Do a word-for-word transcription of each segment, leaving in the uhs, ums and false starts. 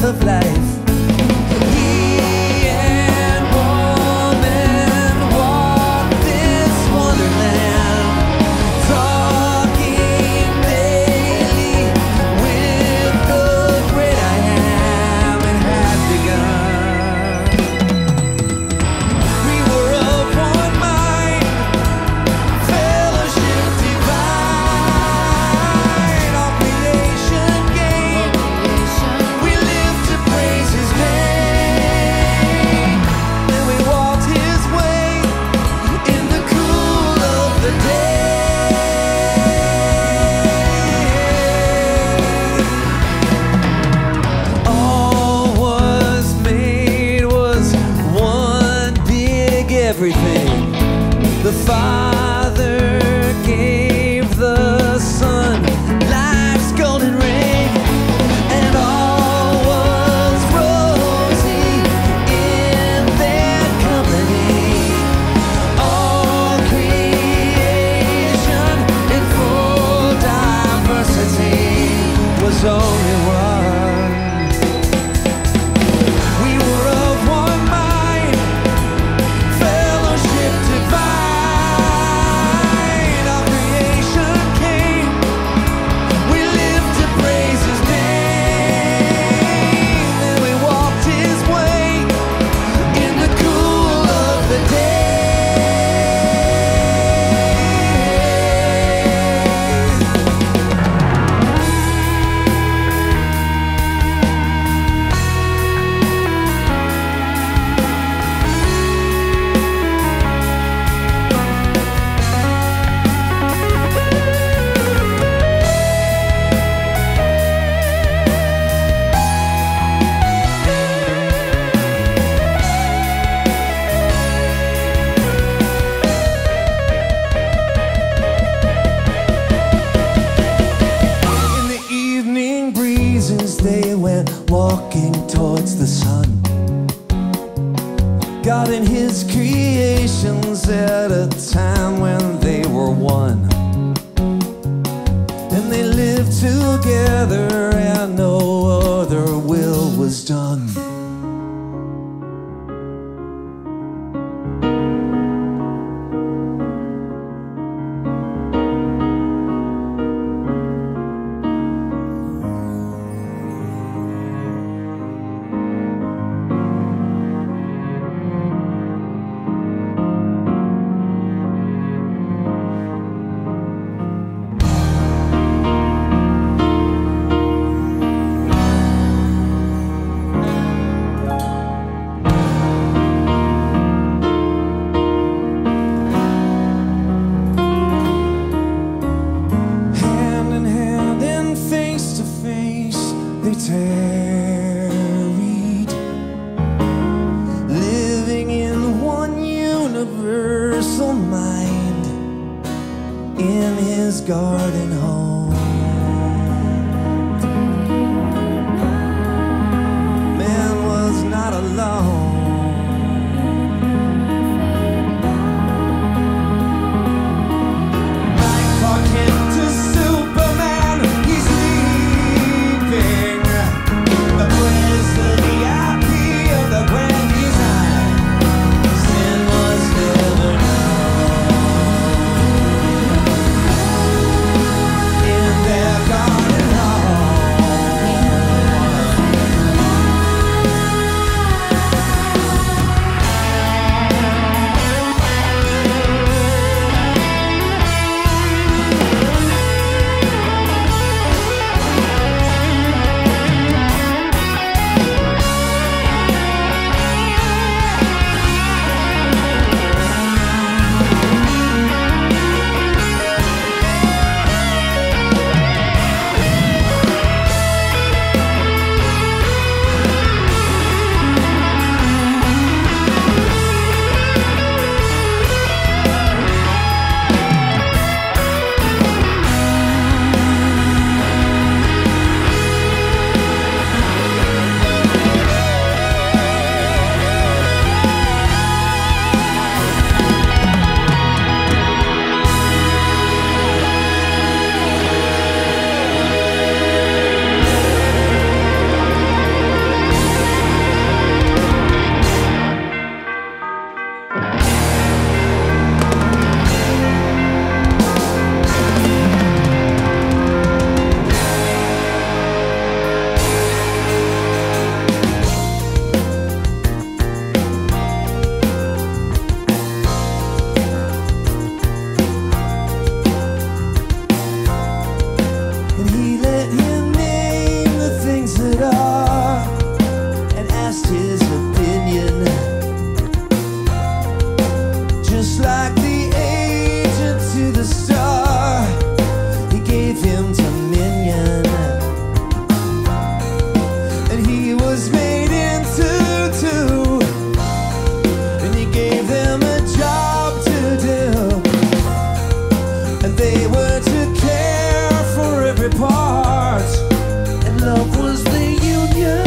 of life. He and woman walk this wonderland, talking daily with the great I am. It had begun. We were of one mind, fellowship divine, all creation gained. We lived to praise His name, and we walked His way in the cool of the day. All was made was one big everything. The Father gave the Son life's golden ring, and all was rosy in their company. All creation in full diversity was only one. We were of one mind, fellowship divine, all creation came. We lived to praise His name, and we walked His way in the cool of the day. In the evening breezes they went walking towards the sun. God and His creations at a time when they were one, and they lived together and no other will was done. Hand in hand and face to face they tarried, living in one universal mind in His garden home. Man was not alone. Like Clark Kent to Superman, he's leaving the praise of the I P of the grand design. Sin was never known. was made into two, and he gave them a job to do, and they were to care for every part, and love was the union.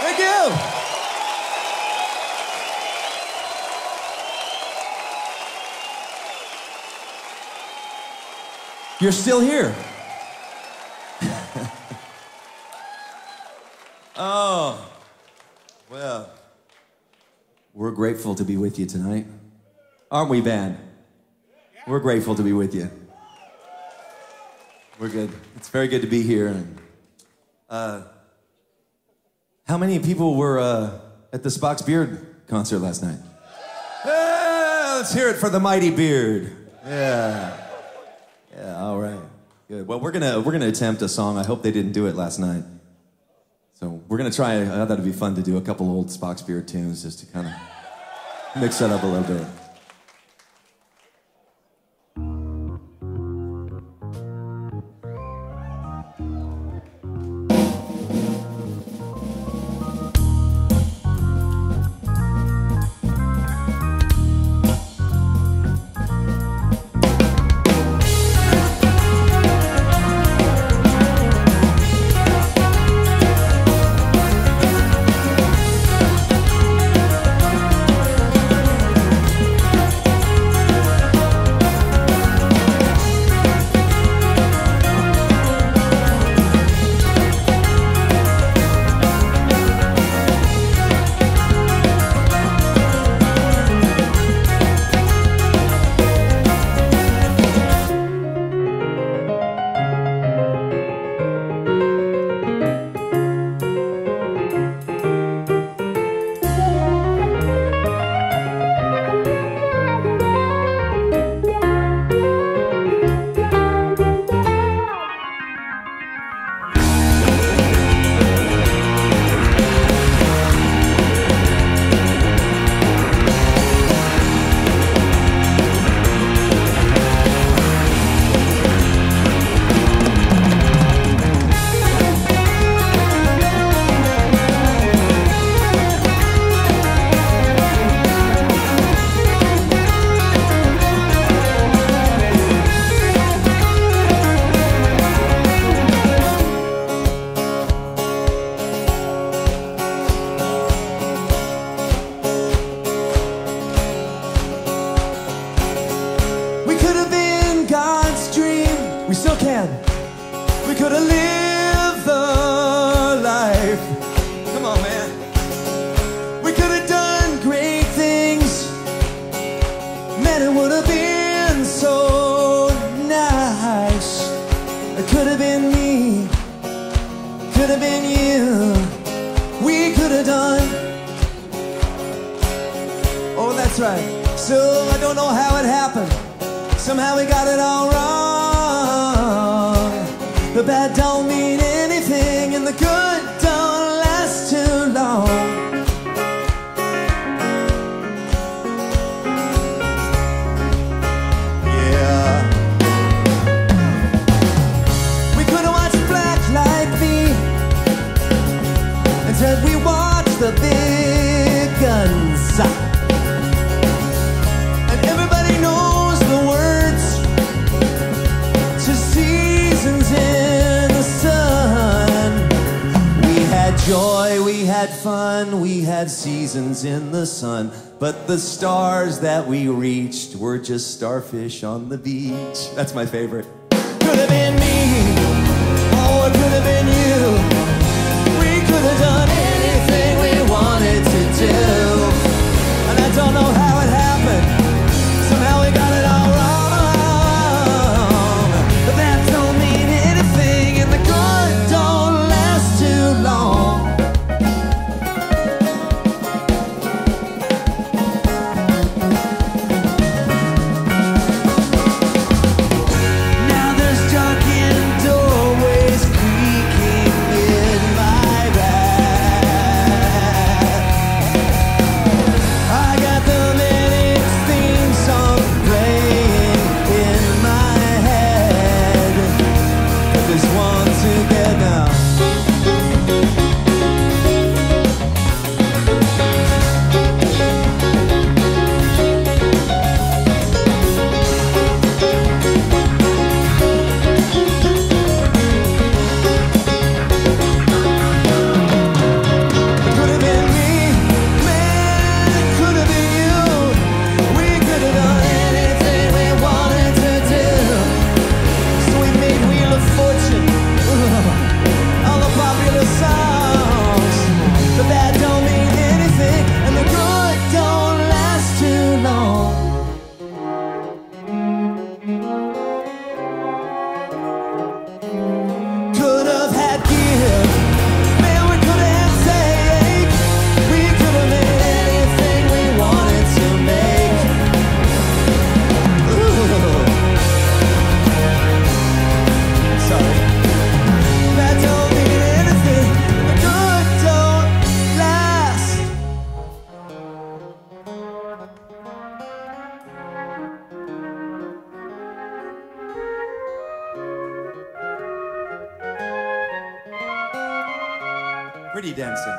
Thank you. You're still here. Oh, well, we're grateful to be with you tonight. Aren't we, band? We're grateful to be with you. We're good. It's very good to be here. And, uh, how many people were uh, at the Spock's Beard concert last night? Yeah, let's hear it for the mighty Beard. Yeah. Yeah, all right. Good. Well, we're gonna we're gonna attempt a song. I hope they didn't do it last night. So we're gonna try. I thought it'd be fun to do a couple old Spock's Beard tunes just to kind of mix that up a little bit. In the sun, but the stars that we reached were just starfish on the beach. That's my favorite. Could have been me, or it could have been you. We could have done anything we wanted to do, and I don't know how it happened. Somehow we got it all wrong, but that don't mean anything, and the good don't last too long. Now there's dark in doorways creaking. boogie dancing.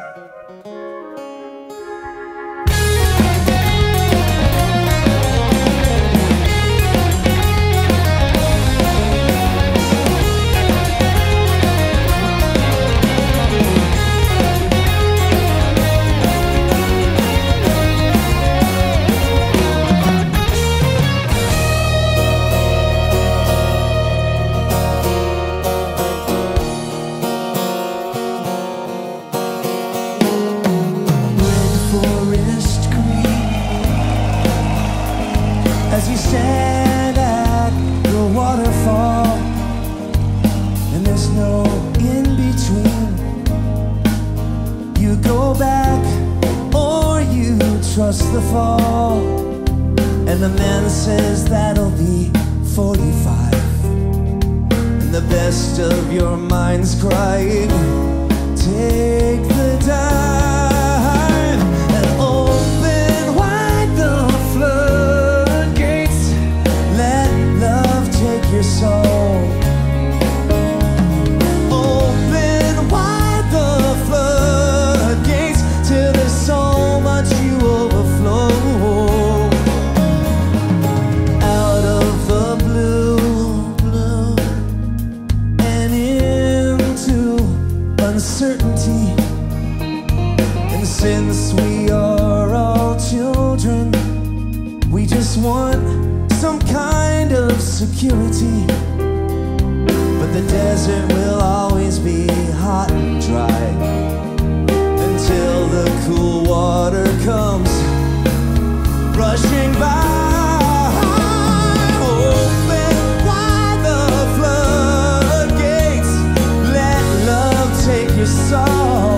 Stand at the waterfall, and there's no in between. You go back or you trust the fall, and the man says that'll be forty-five, and the best of your mind's crying. Take the time and open wide the floodgates. Take your soul. Open wide the floodgates till there's so much you overflow. Out of the blue, blue, and into uncertainty. And since we are all children, we just want some kind of security, but the desert will always be hot and dry until the cool water comes rushing by. Open wide the floodgates, let love take your soul.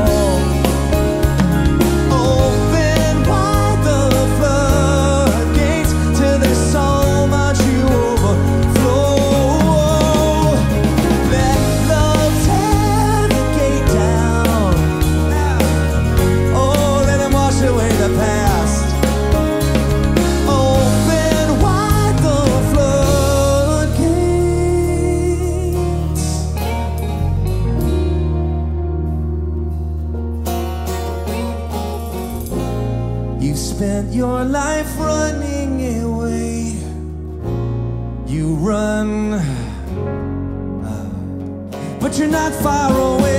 Spent your life running away. You run, uh, but you're not far away.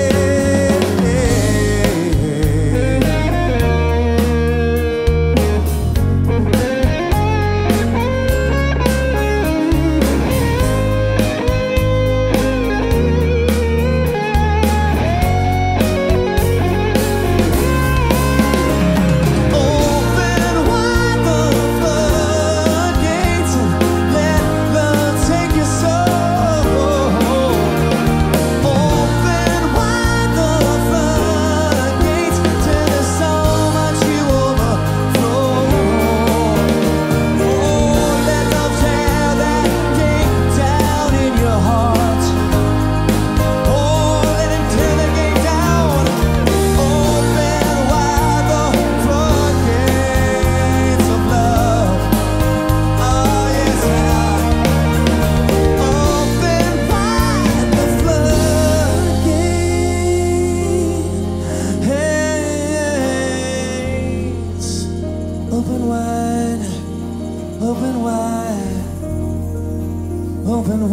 Open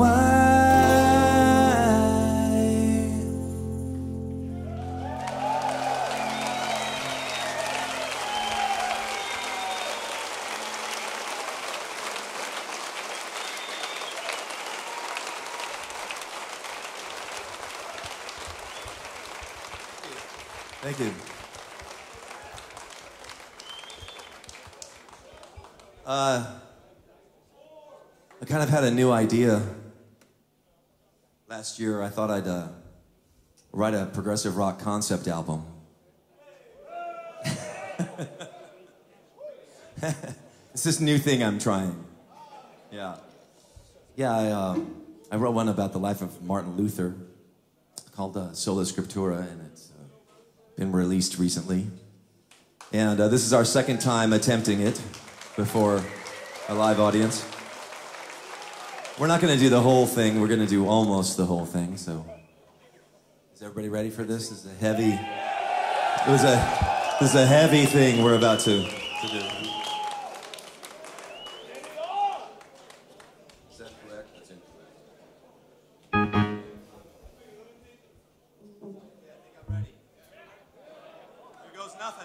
wide. Thank you. Uh, I kind of had a new idea. Last year, I thought I'd uh, write a progressive rock concept album. It's this new thing I'm trying. Yeah. Yeah, I, uh, I wrote one about the life of Martin Luther called uh, Sola Scriptura, and it's uh, been released recently. And uh, this is our second time attempting it before a live audience. We're not going to do the whole thing. We're going to do almost the whole thing. So, is everybody ready for this? This is a heavy, It was a, this is a heavy thing we're about to, to do. Is that correct? That's incorrect. I think I'm ready. Here goes nothing.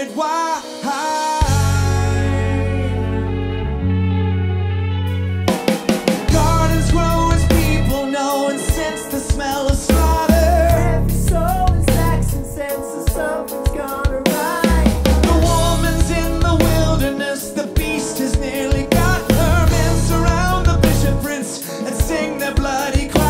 it wide. Gardens grow as people know and sense the smell of slaughter. Every soul is action sense that something's gonna right. The woman's in the wilderness, the beast has nearly got her. Men surround the bishop prince and sing their bloody cry.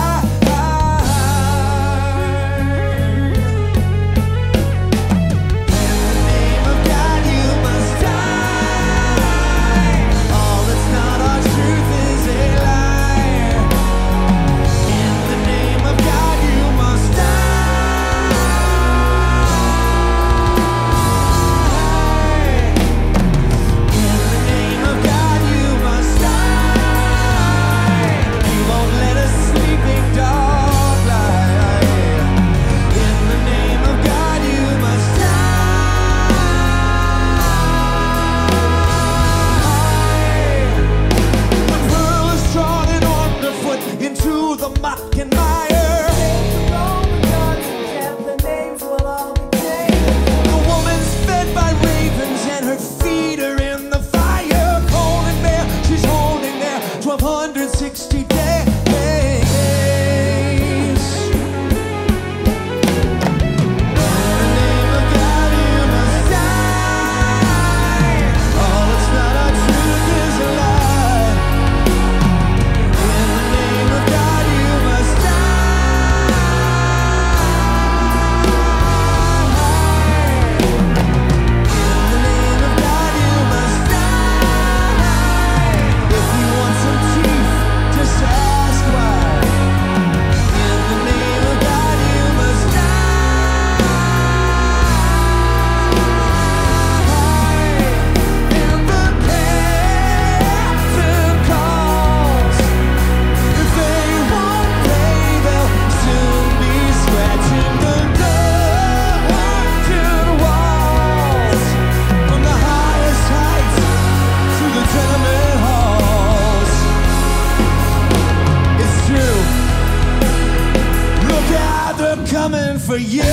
For you.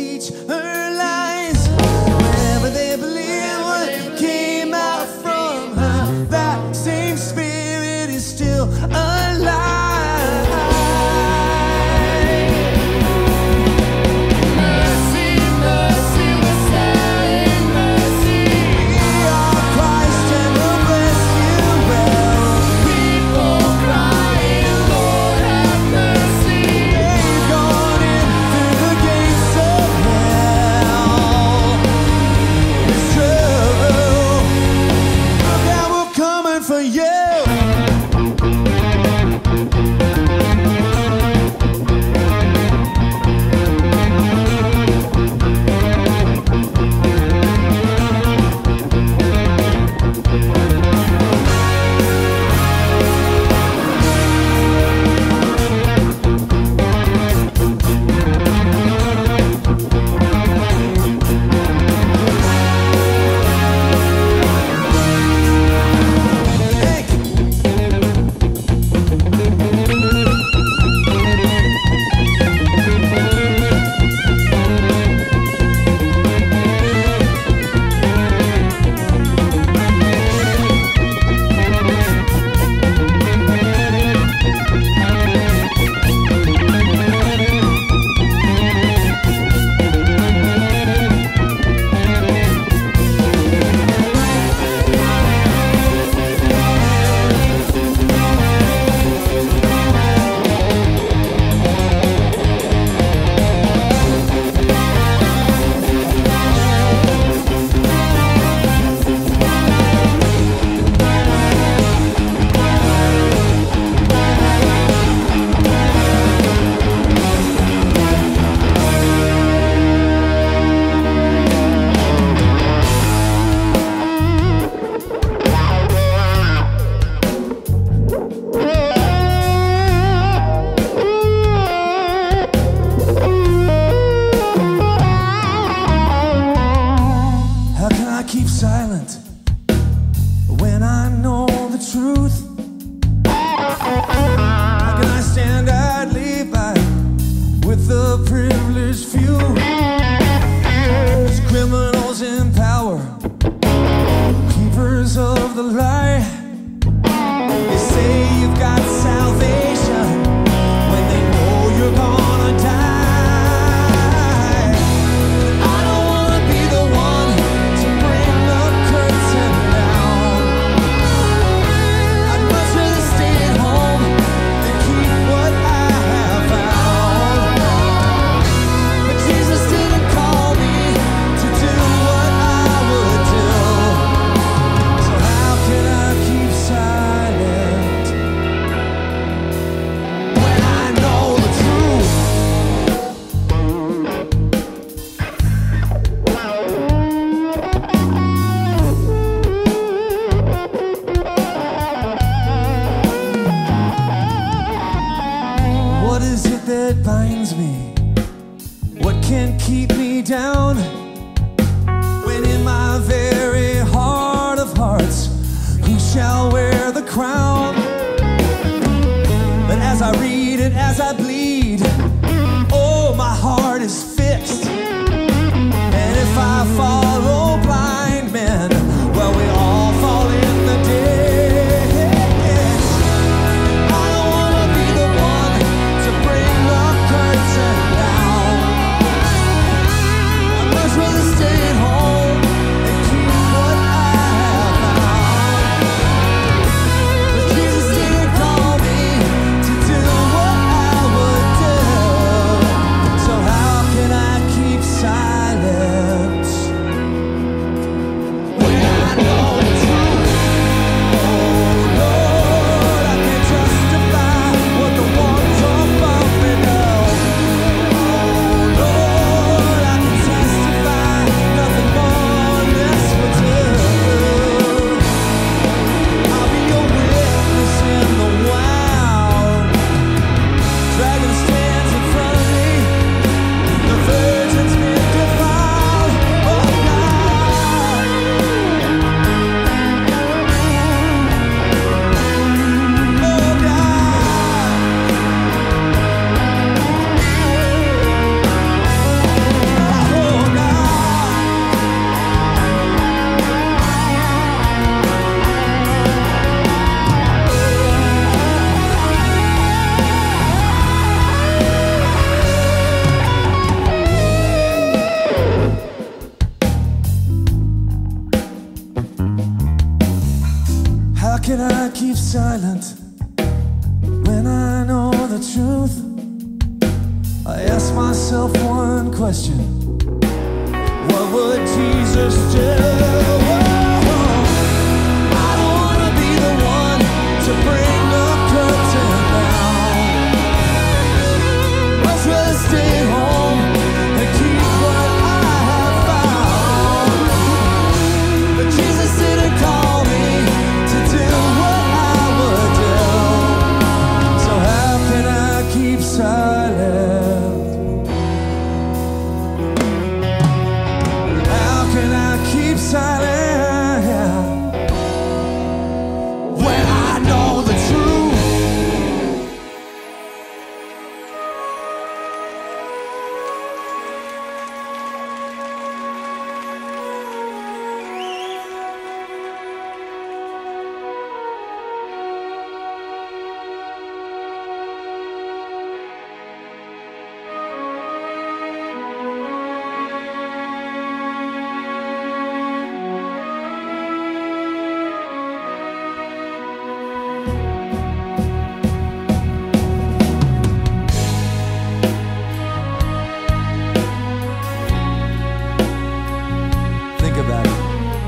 teach her lies. Whenever they believe what came out from her, that same spirit is still alive. Much keep silent when I know the truth? I ask myself one question: what would Jesus do? I don't wanna be the one to bring the curtain down. Much rather stay home and keep what I have found. But Jesus didn't call me to do what I would do. So how can I keep silent? How can I keep silent when I know the truth? Think about it.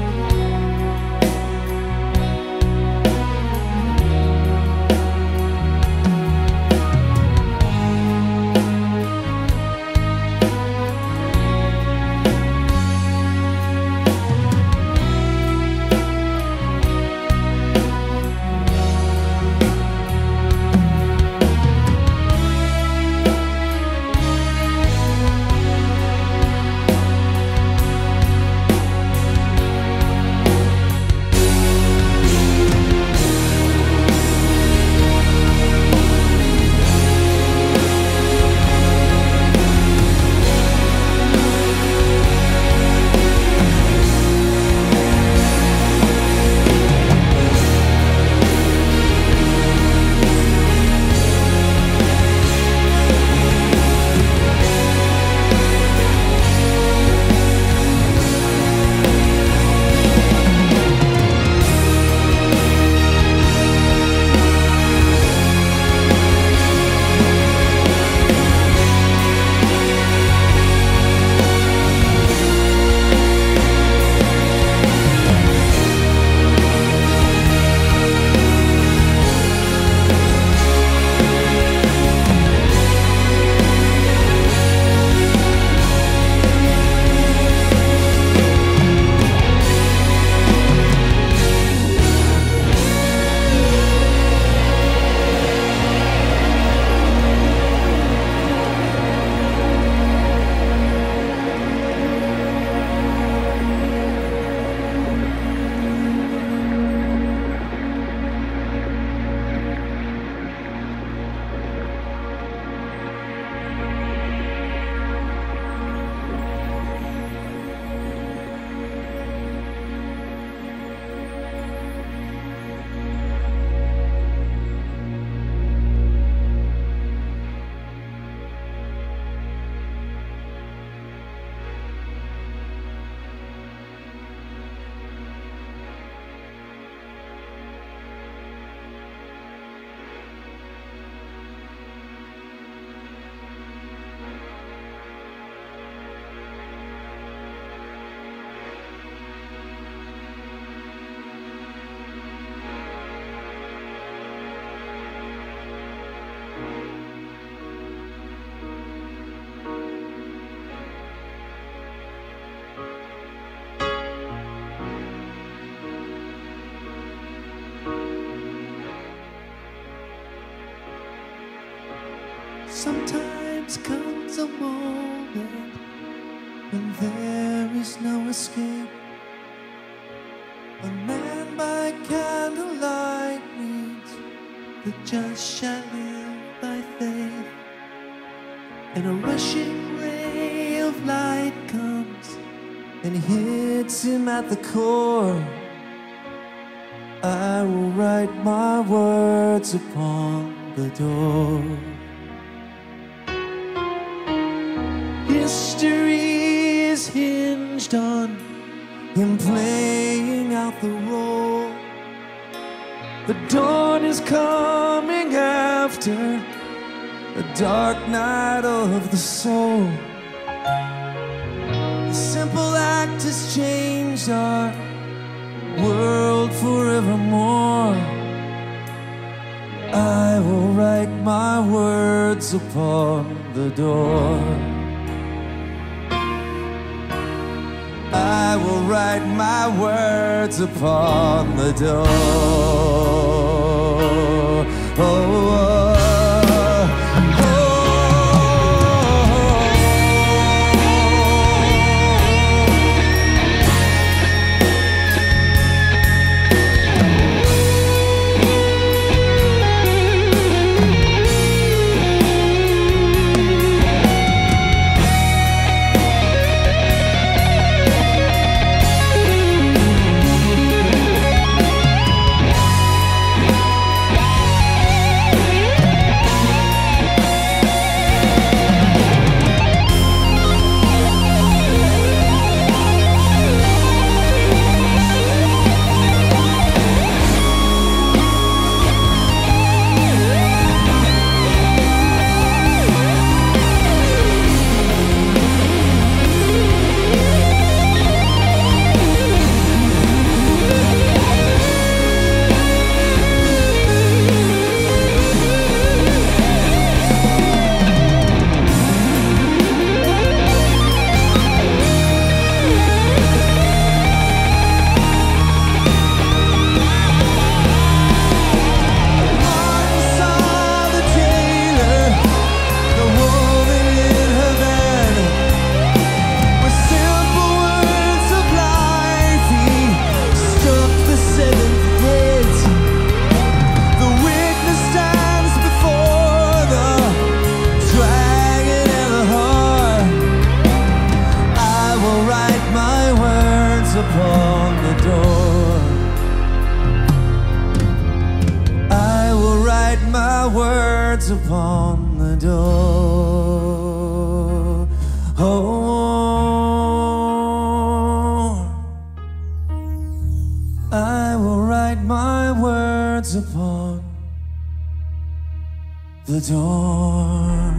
Sometimes comes a moment when there is no escape. A man by candlelight reads, "The just shall live by faith." And a rushing ray of light comes and hits him at the core. I will write my words upon the door. History is hinged on him playing out the role The dawn is coming after a dark night of the soul. A simple act has changed our world forevermore. I will write my words upon the door. I will write my words upon the door. Oh, oh. Upon the door. Oh, I will write my words upon the door.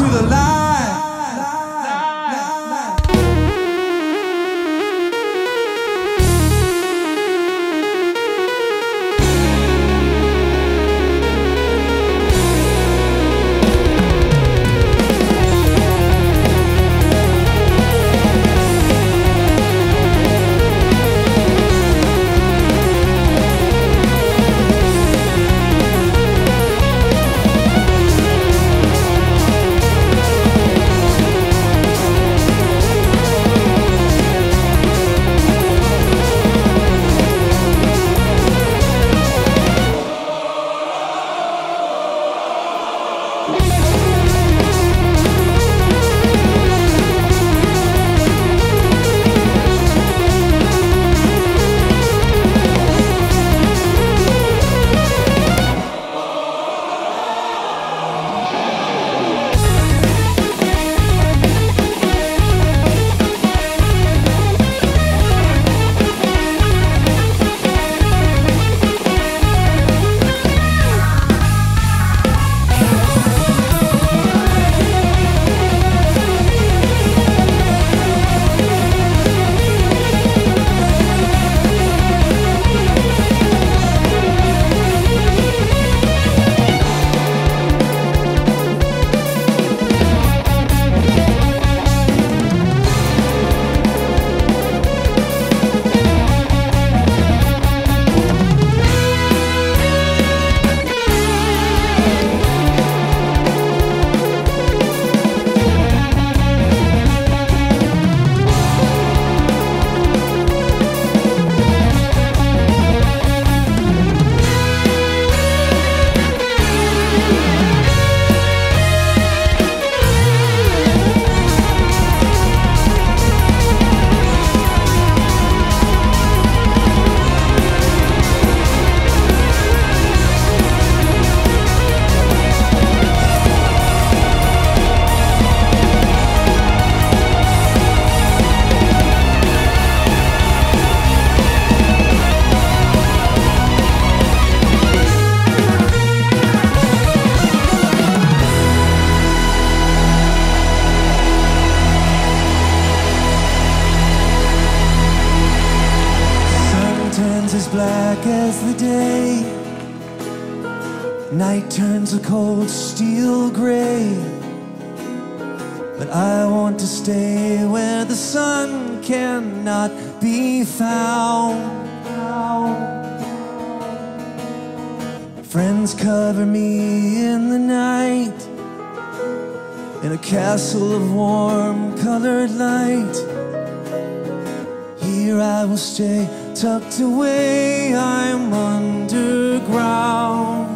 the light. Black as the day, night turns a cold steel gray. But I want to stay where the sun cannot be found. Friends cover me in the night, in a castle of warm colored light. Here I will stay, tucked away, I'm underground.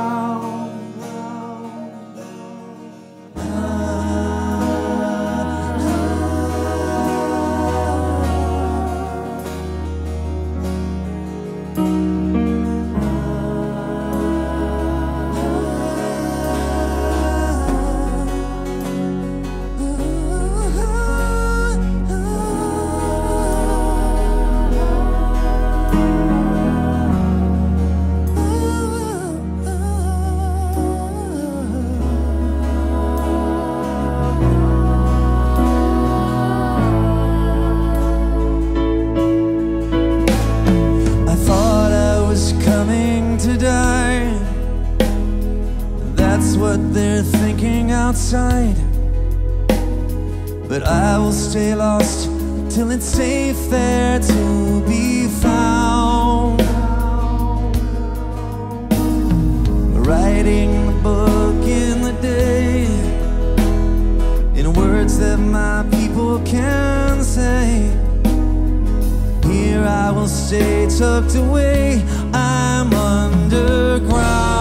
Outside, but I will stay lost till it's safe there to be found. Writing the book in the day, in words that my people can say. Here I will stay tucked away, I'm underground.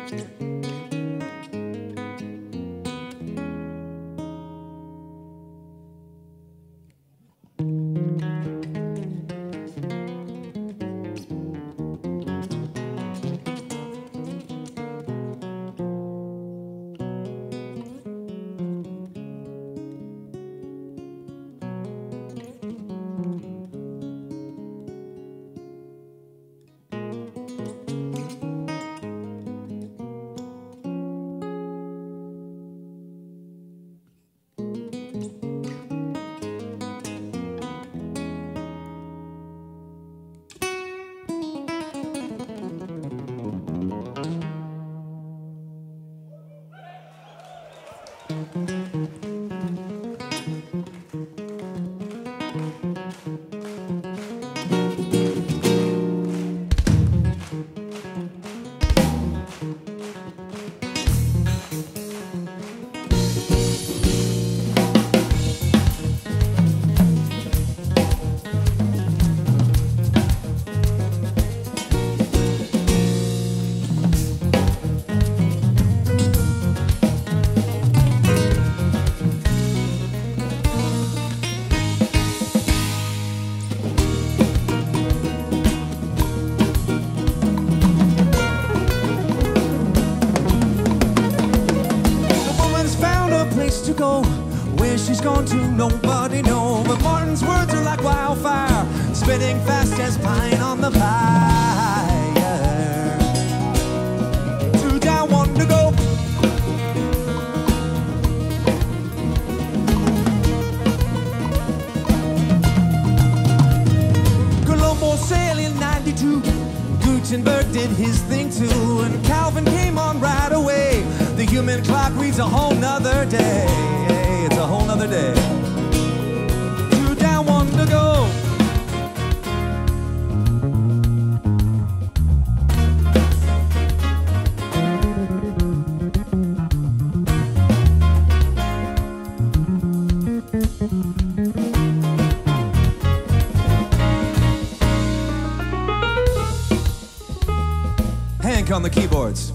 She's gone to nobody know, but Martin's words are like wildfire, spitting fast as pine on the pyre. Two down, one to go. Colombo sailed in ninety-two, Gutenberg did his thing too, and Calvin came on right away. The human clock reads a whole nother day. It's a whole nother day. Two down, one to go. Hank on the keyboards.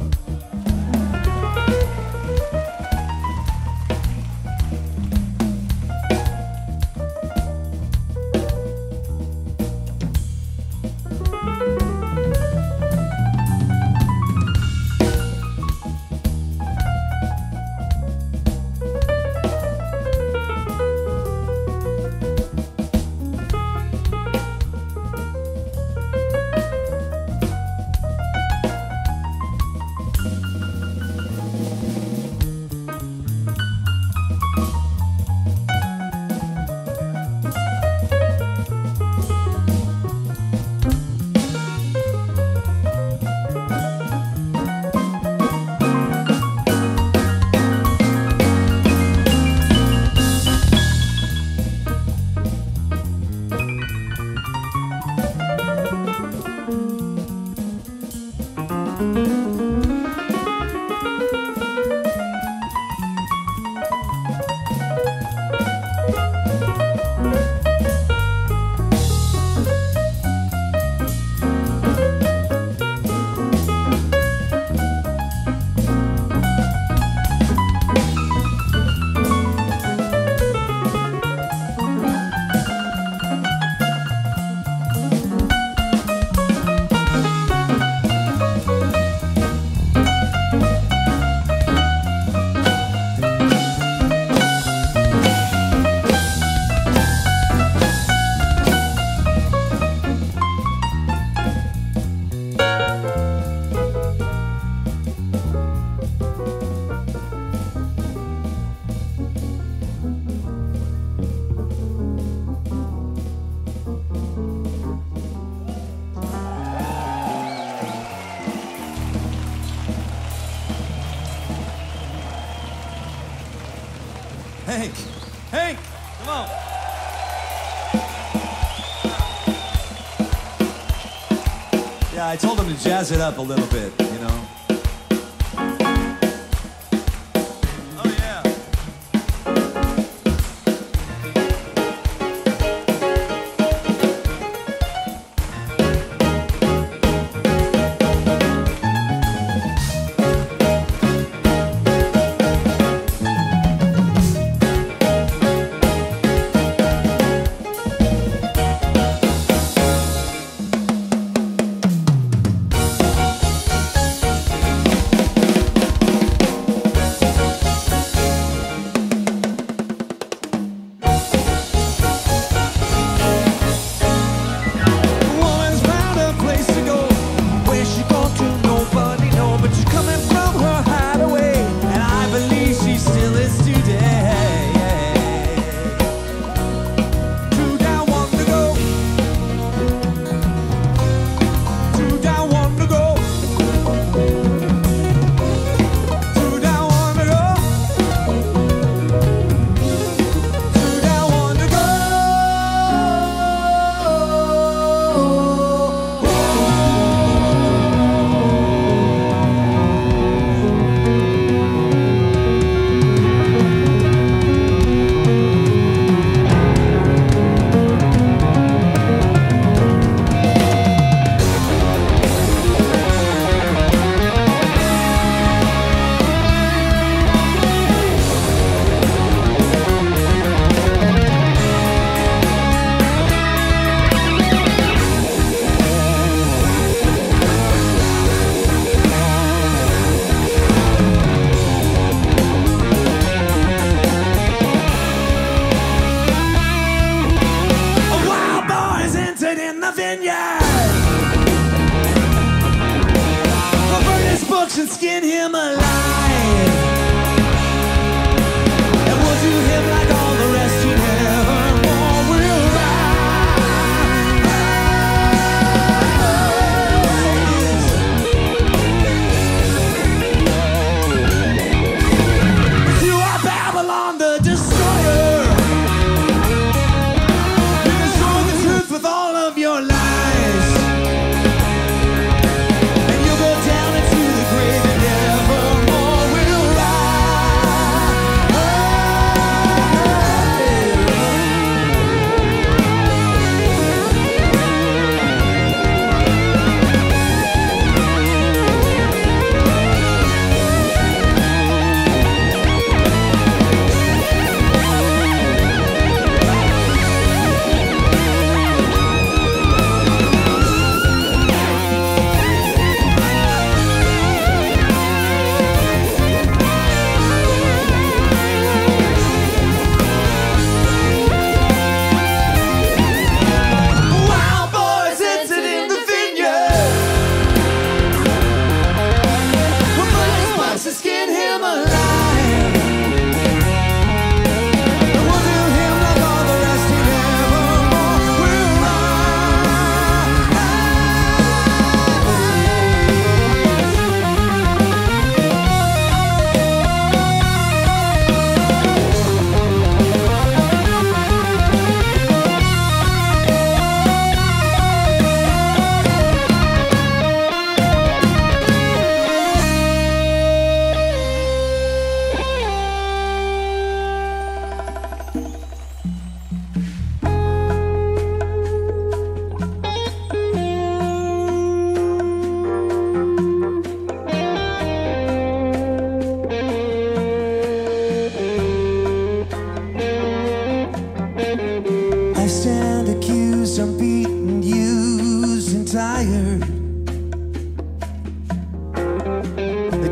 Henk, Henk, come on. Yeah, I told him to jazz it up a little bit, you know. Oh, yeah.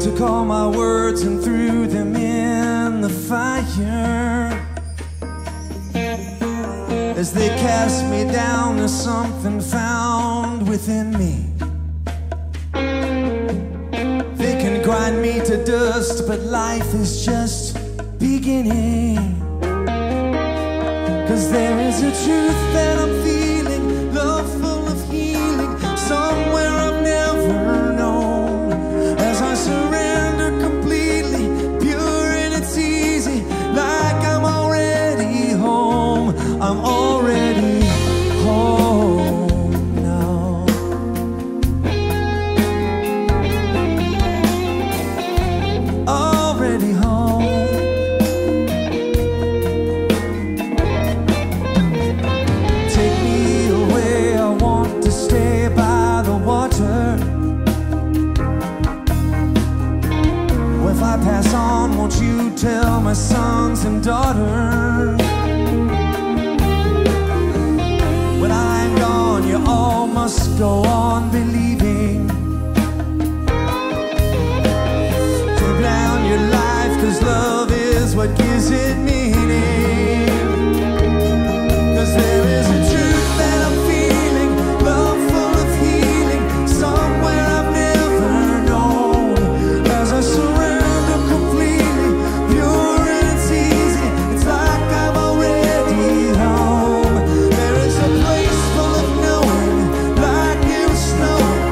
took all my words and threw them in the fire. As they cast me down, there's something found within me. They can grind me to dust, but life is just beginning. 'Cause there is a truth that I'm feeling, love full of healing, somewhere I've never known. As I surrender completely, pure and it's easy, like I'm already home. I'm already home now. Already home. Take me away, I want to stay by the water. If I pass on, won't you tell my sons and daughters? When I'm gone, you all must go on believing. Take down your life, 'cause love is what gives it meaning. 'Cause there is a truth that I'm feeling, love full of healing, somewhere I've never known. As I surrender completely, pure and it's easy, it's like I'm already home. There is a place full of knowing, like it was snowing,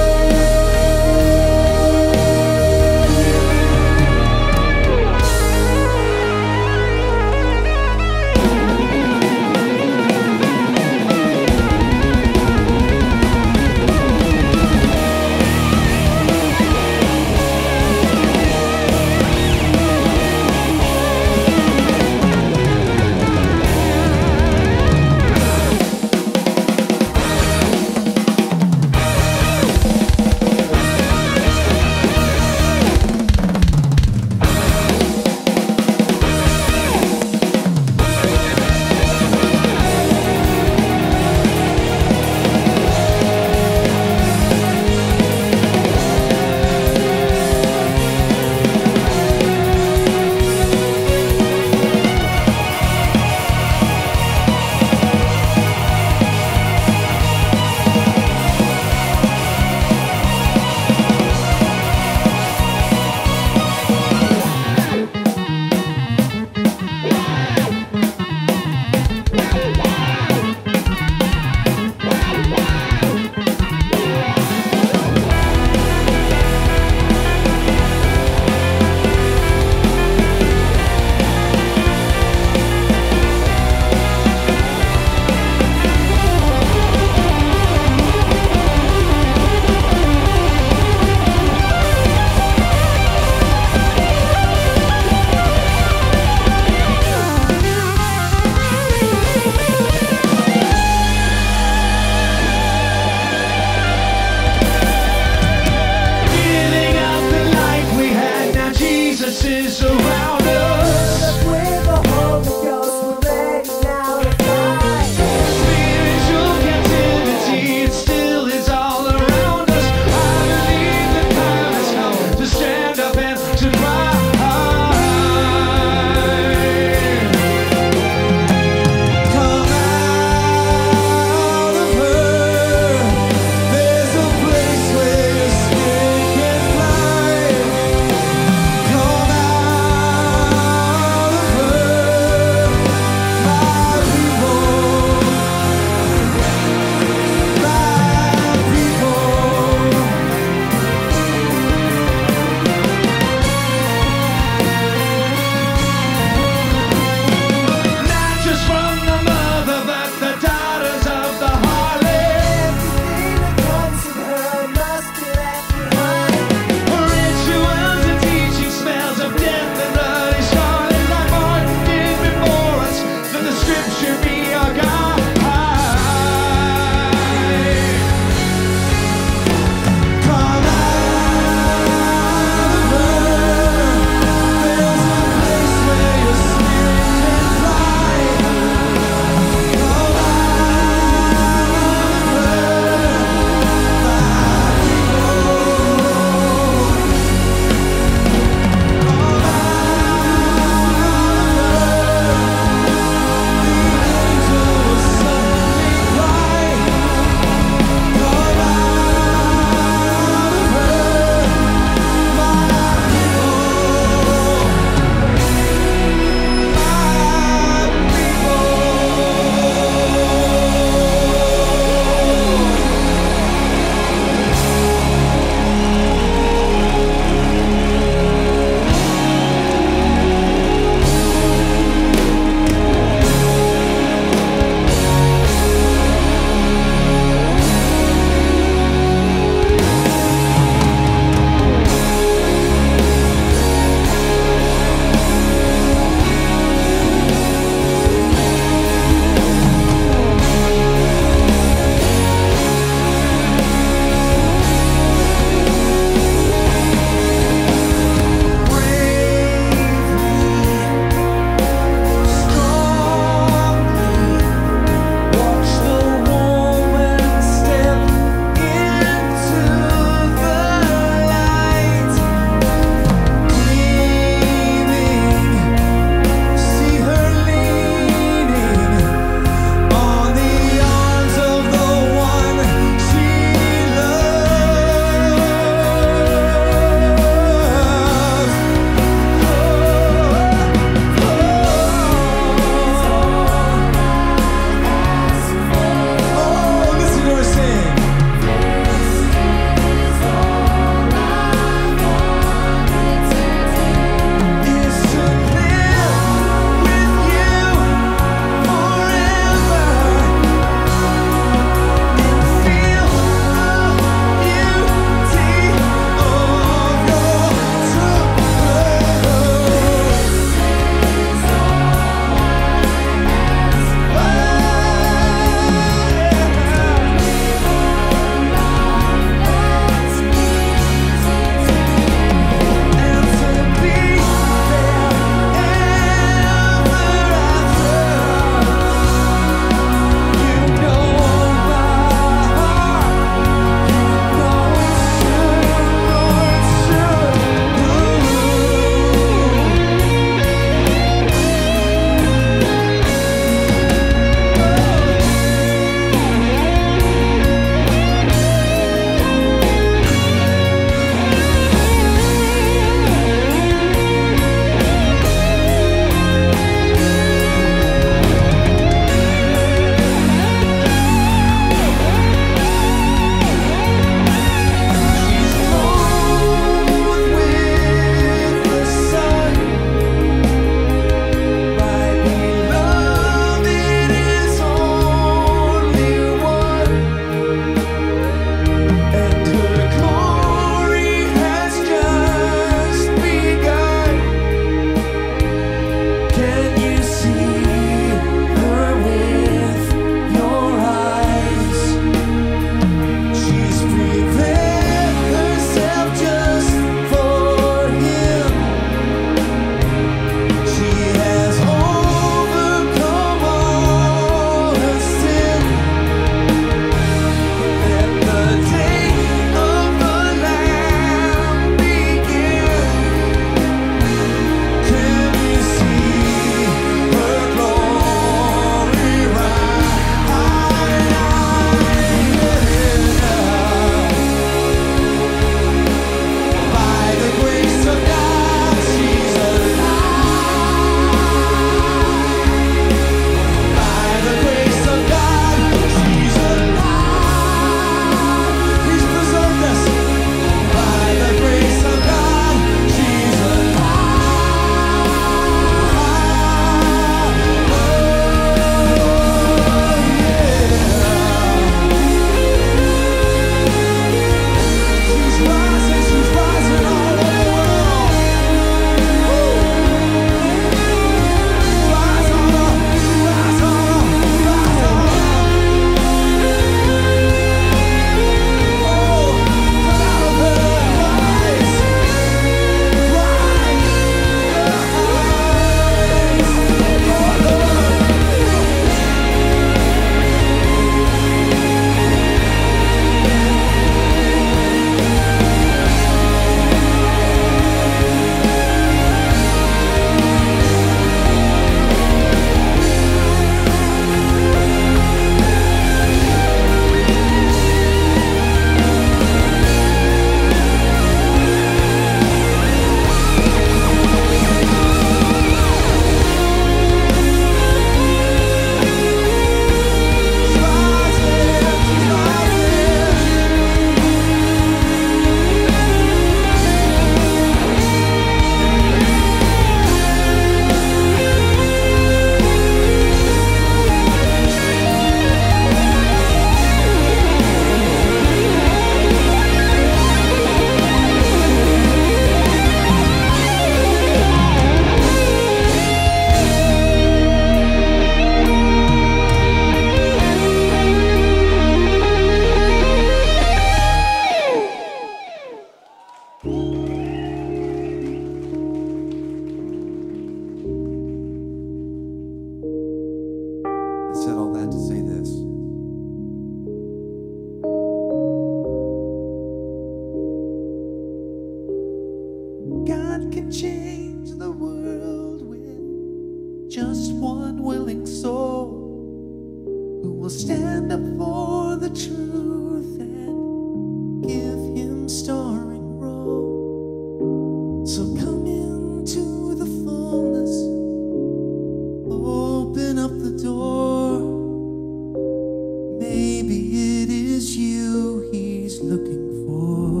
you he's looking for.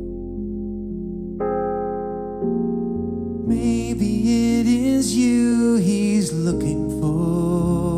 Maybe it is you he's looking for.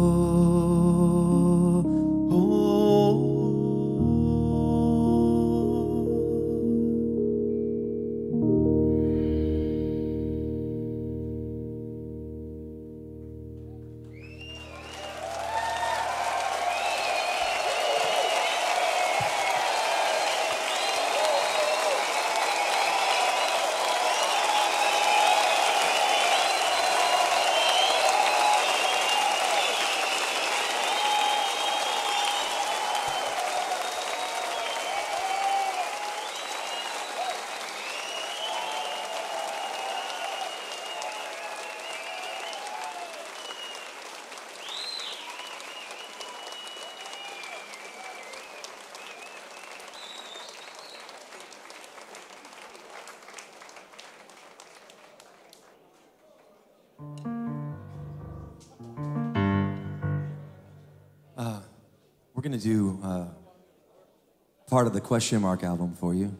We're going to do uh, part of the Question Mark album for you.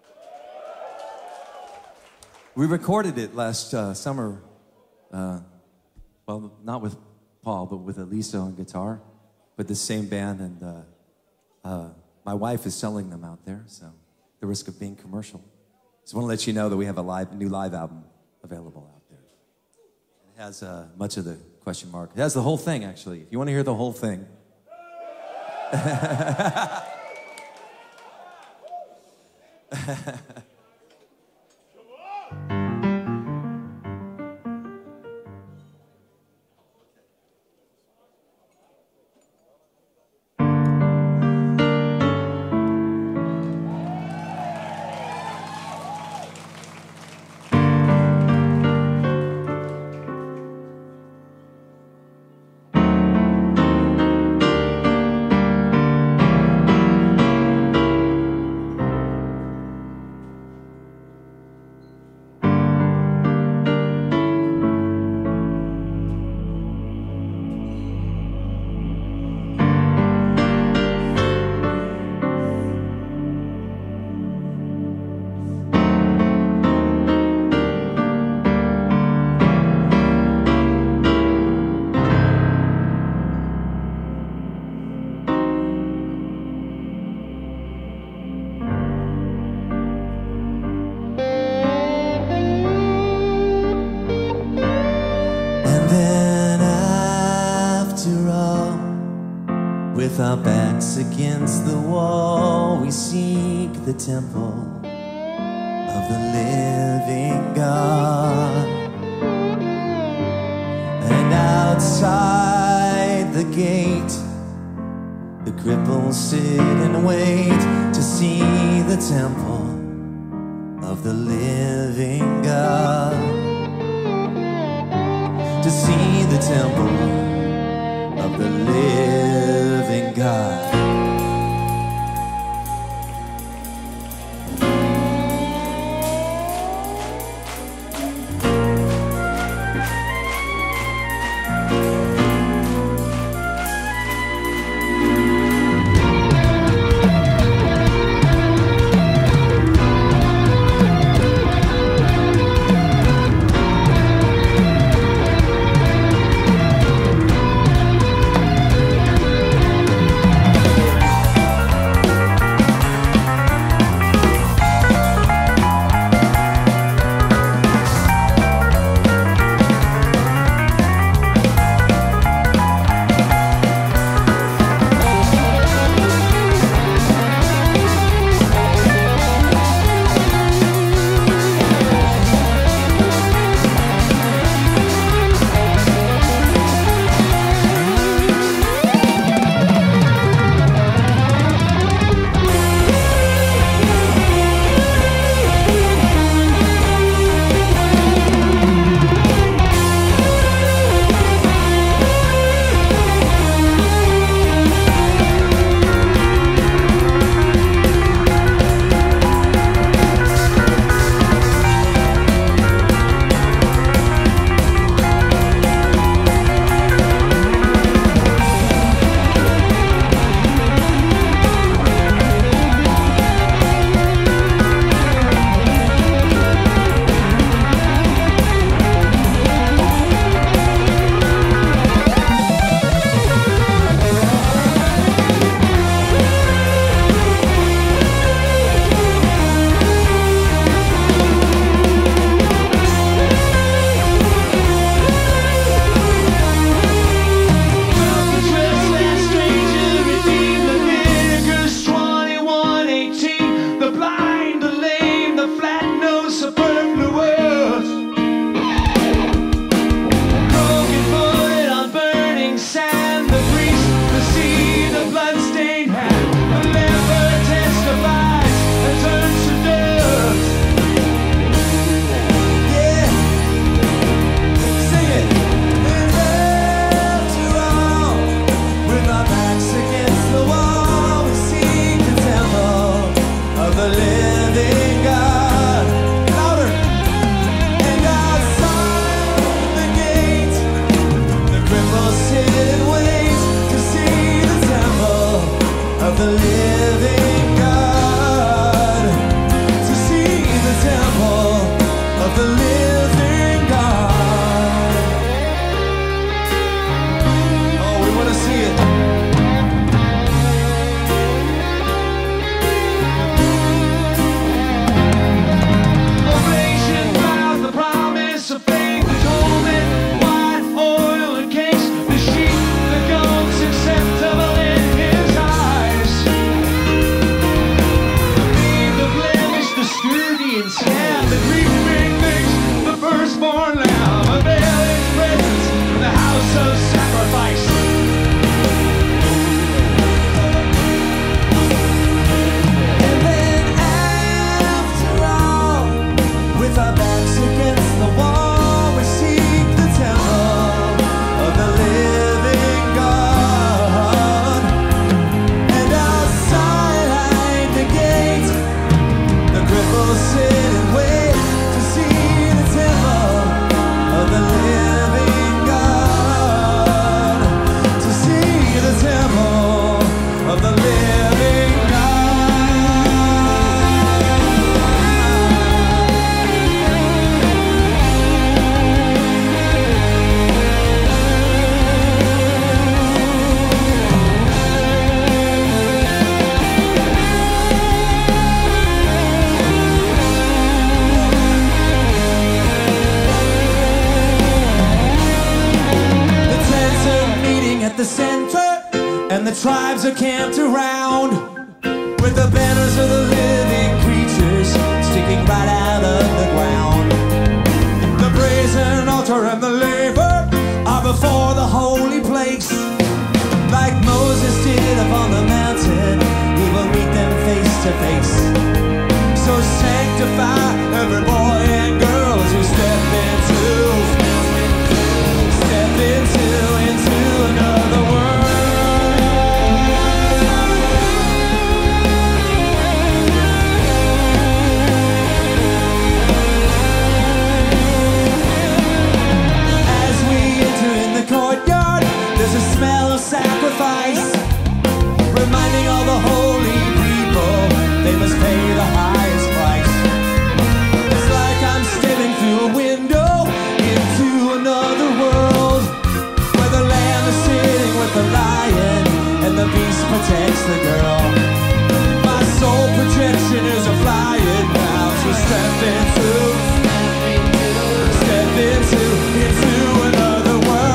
We recorded it last uh, summer, uh, well, not with Paul, but with Elisa on guitar, with the same band, and uh, uh, my wife is selling them out there, so the risk of being commercial. Just want to let you know that we have a live, new live album available out there. It has uh, much of the Question Mark. It has the whole thing, actually. If you want to hear the whole thing, our backs against the wall, we seek the temple of the living God. And outside the gate, the cripples sit and wait to see the temple of the living God. To see the temple of the living God. We'll be right back. tribes are camped around, with the banners of the living creatures sticking right out of the ground. The brazen altar and the laver are before the holy place. Like Moses did upon the mountain, he will meet them face to face. So sanctify every boy and girl as we step into, step into, into another world. As we enter in the courtyard, there's a smell of sacrifice, reminding all the holy people they must pay the highest price. It's like I'm stepping through a window into another world, where the lamb is sitting with the lion and the beast protects the girl. My soul projection is a flying now, so step into, step into, into another world.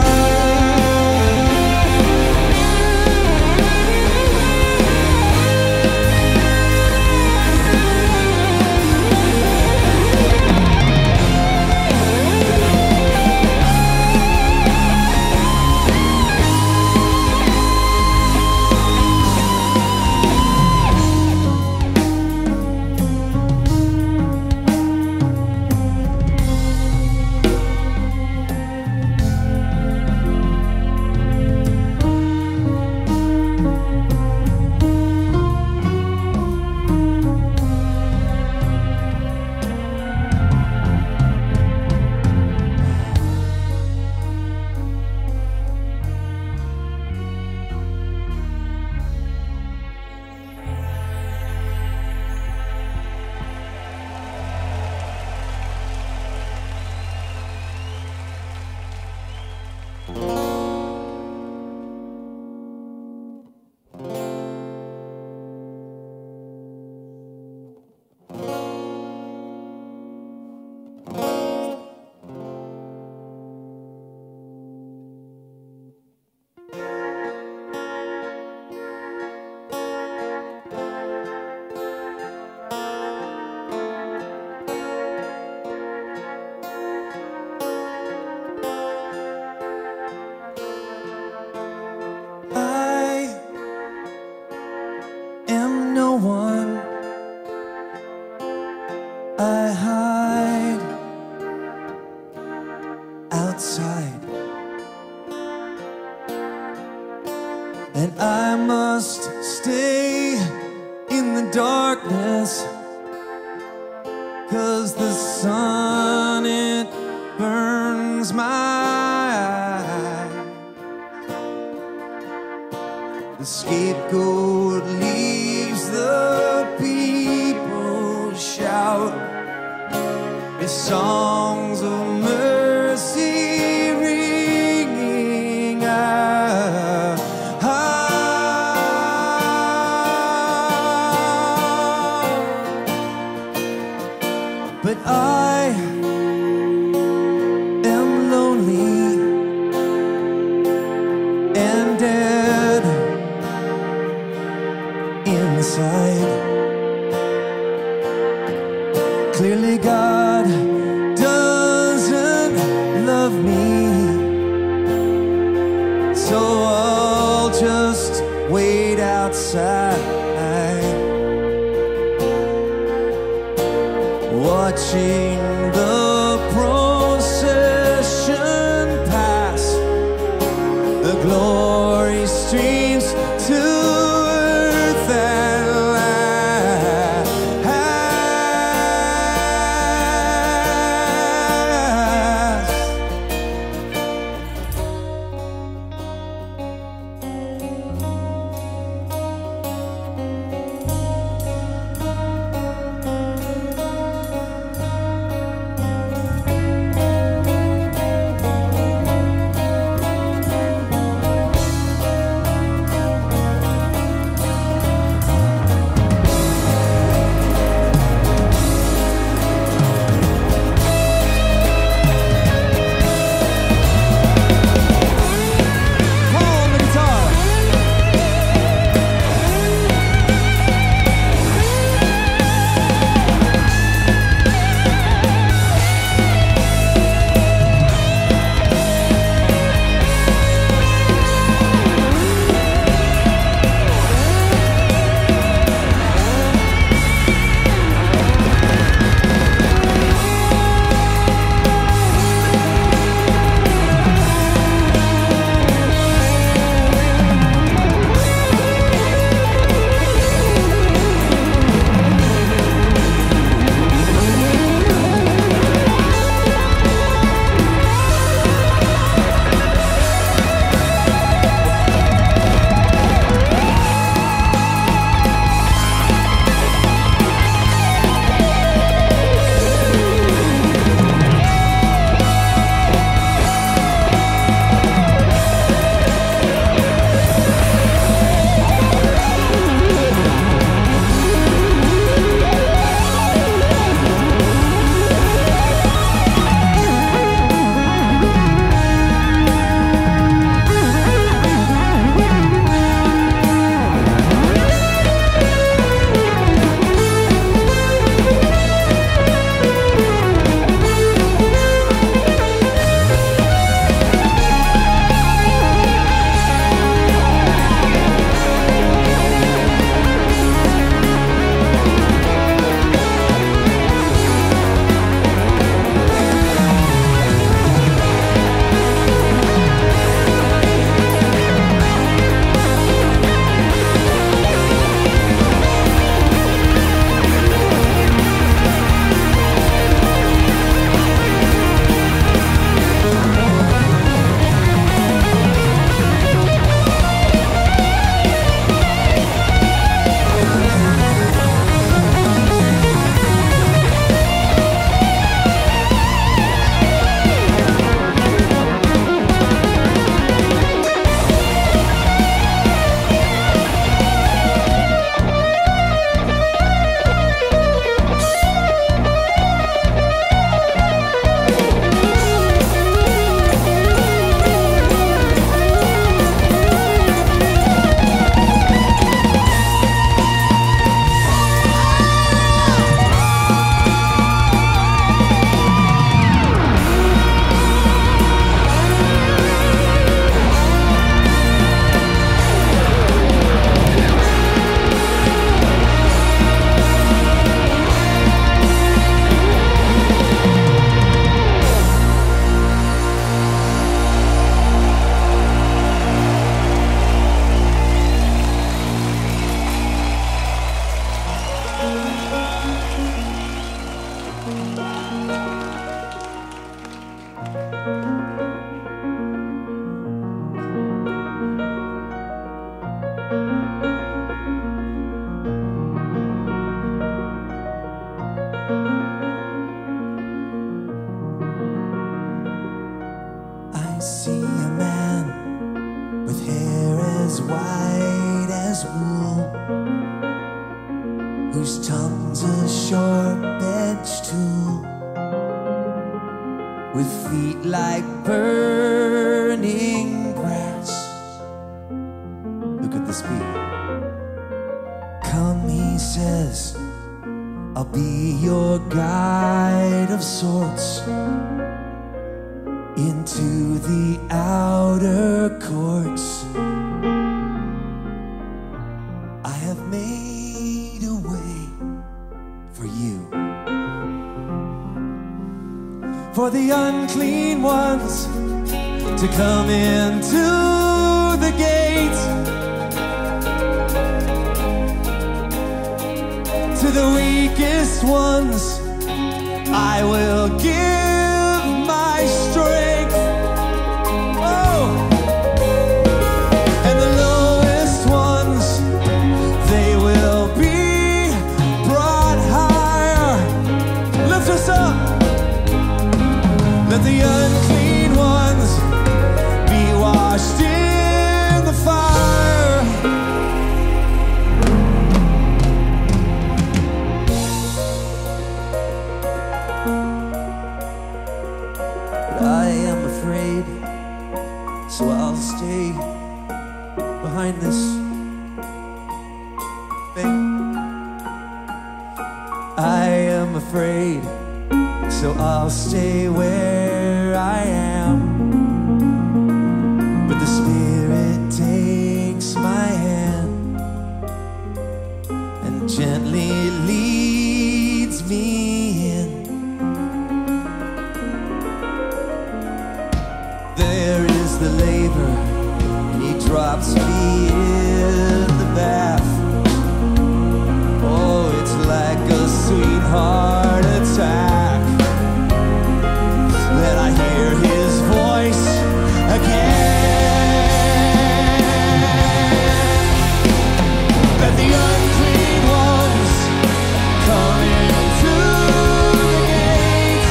And I must stay in the darkness, 'cause the sun, it burns my eyes. The scapegoat leaves the people shout his songs of mercy ringing out. But I am lonely and dead inside. Clearly God doesn't love me, so I'll just wait outside, watching the procession pass. The glory streams to earth at last. whose tongue's a sharp-edged tool, with feet like burning grass. Who could this be? Come, he says, I'll be your guide of sorts into the outer courts. I have made a way for you, for the unclean ones to come into the gate, to the weakest ones I will give my strength. Oh, and the lowest ones, they will be brought higher. Lift us up. Let the unclean ones be washed in the fire. But I am afraid, so I'll stay behind this thing. I am afraid, so I'll stay where I am. But the Spirit takes my hand and gently leads me in. There is the labor, and he drops me in the bath. Oh, it's like a sweetheart attack. Then I hear his voice again. Let the unclean ones come into the gate,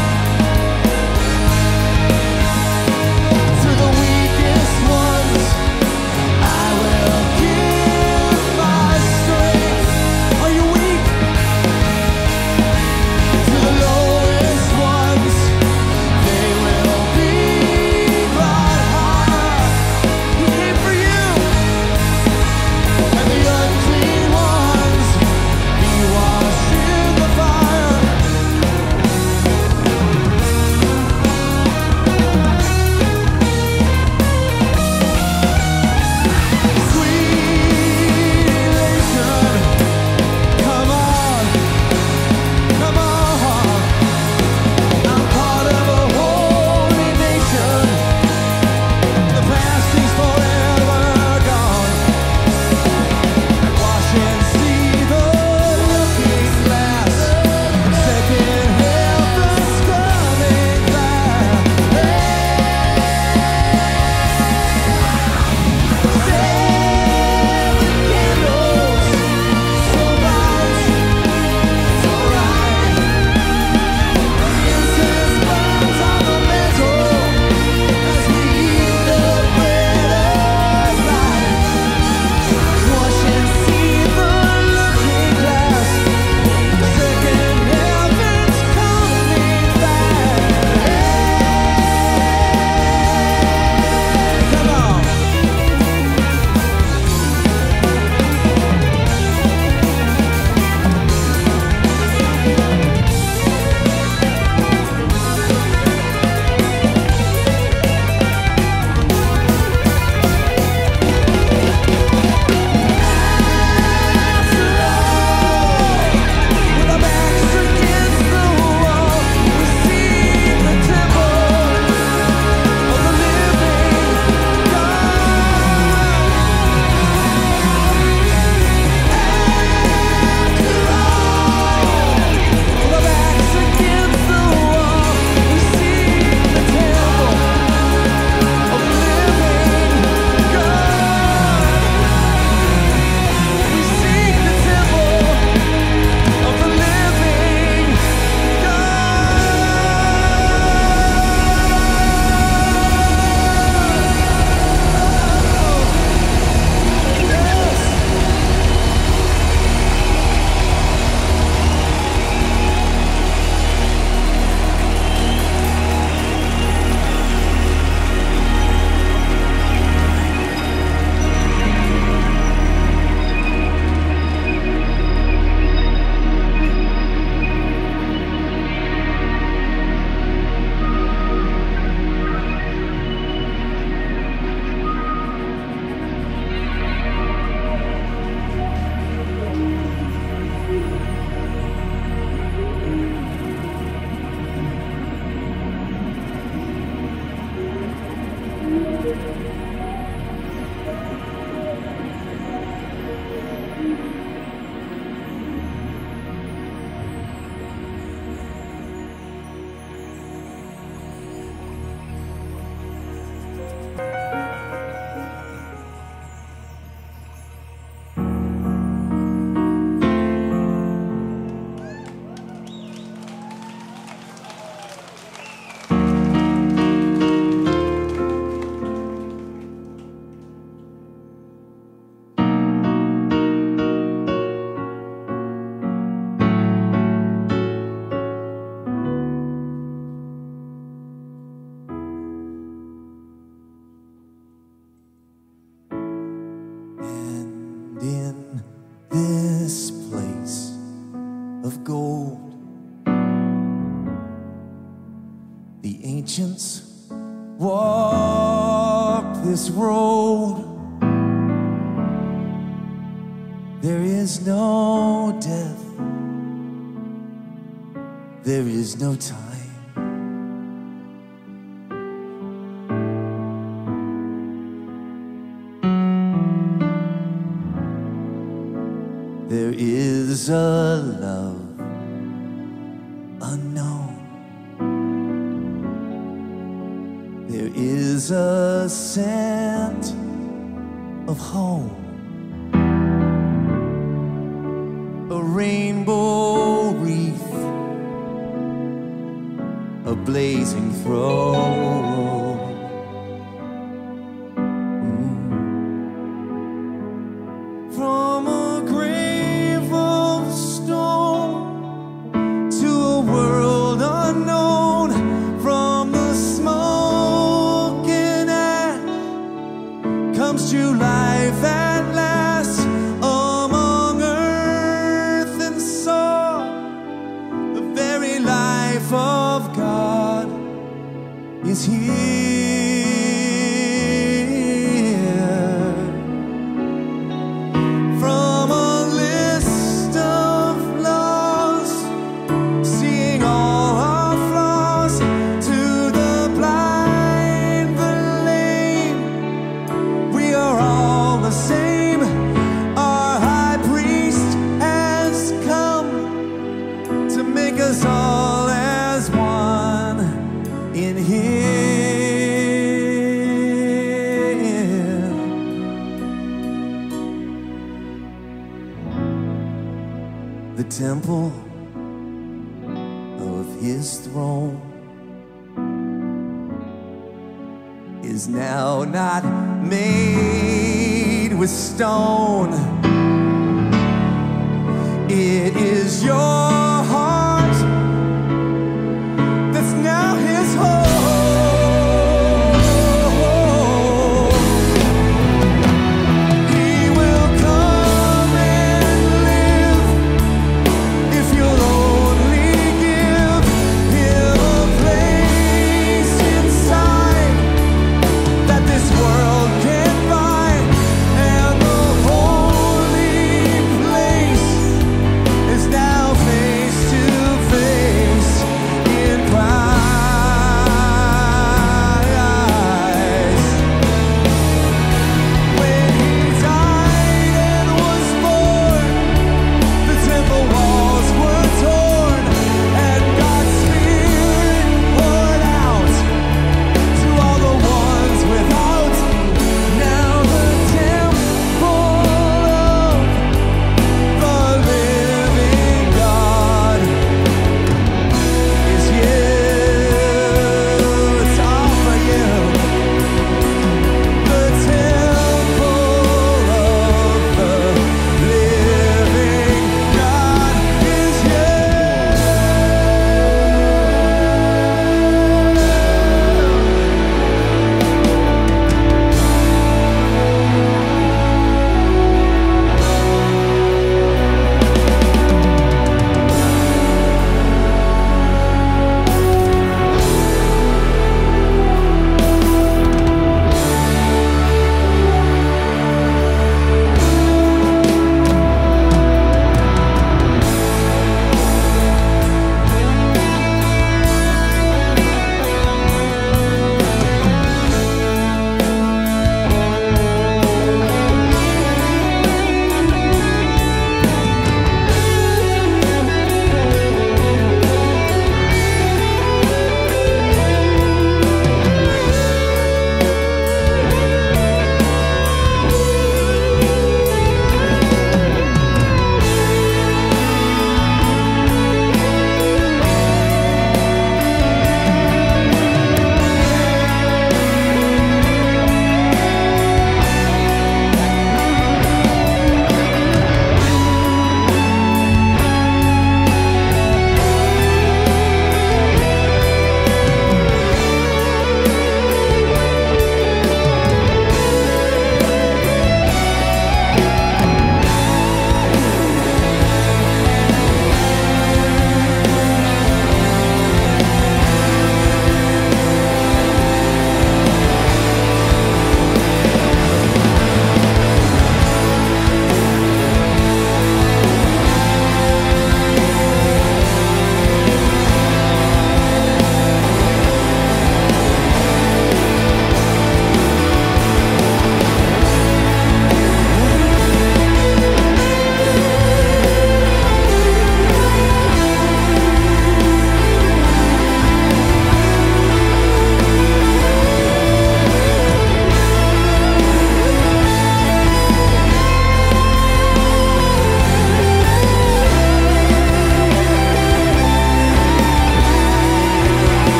to the weakest ones I will give my strength. Are you weak? of gold. The ancients walked this road. There is no death, there is no time. There is a love unknown. There is a scent of home. A rainbow wreath, a blazing throne. Mm. From a grave of stone to a world unknown, from the smoke and ash comes to life at last. Among earth and soul, the very life of God is here. From a list of laws, seeing all our flaws, to the blind, the lame, we are all the same. Our high priest has come to make us all as one in Him. The temple of His throne is now not made with stone. It is your heart that's now His home. He will come and live if you'll only give Him a place inside that this world can't buy. And the holy place is now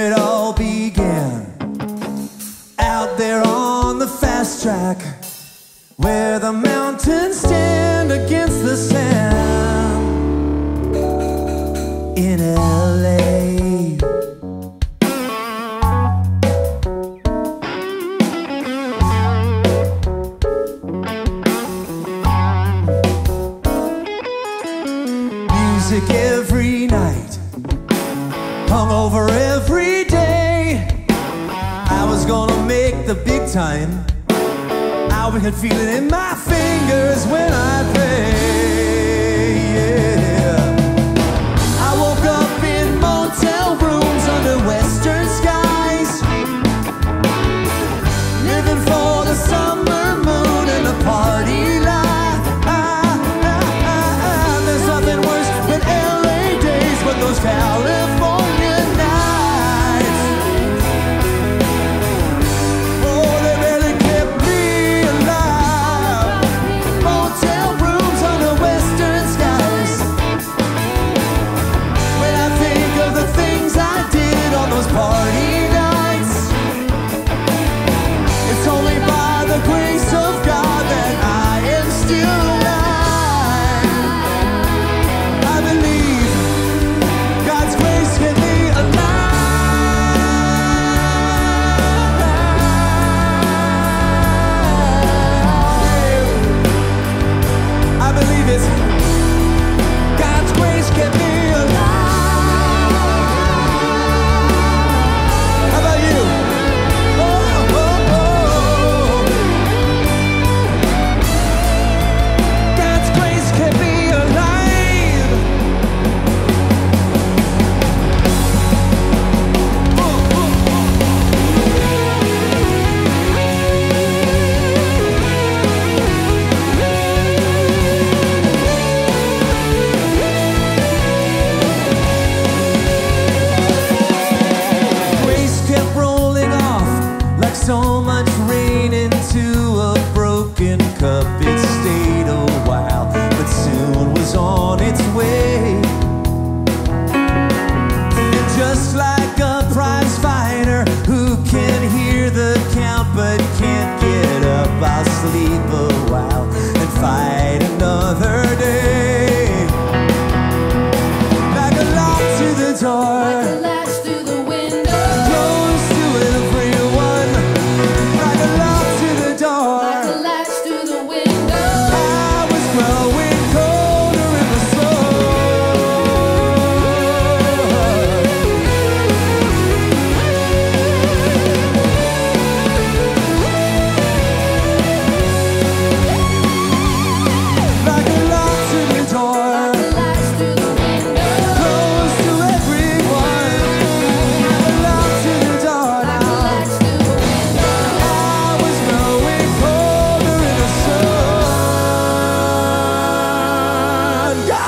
it all began. Out there on the fast track, where the mountains stand against the sand. In L A Music every night, hungover every day. I was gonna make the big time. I could feel it in my fingers when I pray. Yeah. I woke up in motel rooms under western skies, living for the summer moon and the party life. There's nothing worse than L A days, but those California nights, oh, they really kept me alive. Motel rooms under western skies. When I think of the things I did on those party nights, it's only by the grace of God that I am still alive. I believe God's grace can be alive. I believe it. God's grace can be alive. How about you? Oh, oh, oh. God's grace can be alive. Grace kept rolling off like so much rain into a broken cup. It stayed a while, but soon was on its way. And just like a prize fighter who can hear the count but can't get up, I'll sleep a while and fight another day. Like a lock to the door, Latch through the window, close to everyone. Like a lock to the door, latch through the window. I was growing colder in the sun. Like a lock to the door, Latch through the window, close to everyone. Like a lock to the door now. latch through the window. I was growing colder in the sun. Go!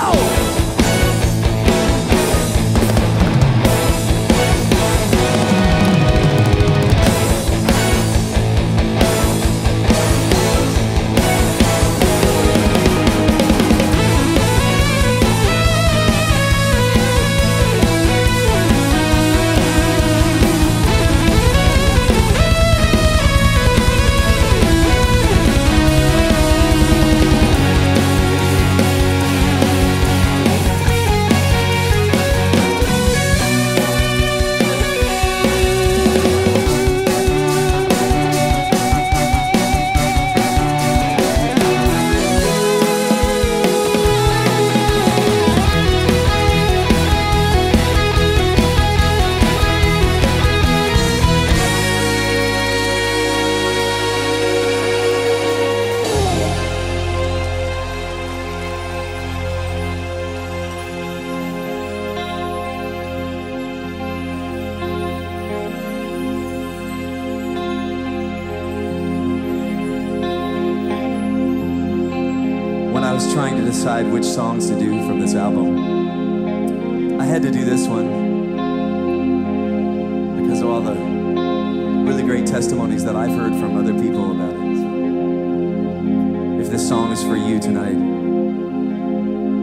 When I was trying to decide which songs to do from this album, I had to do this one because of all the really great testimonies that I've heard from other people about it. If this song is for you tonight,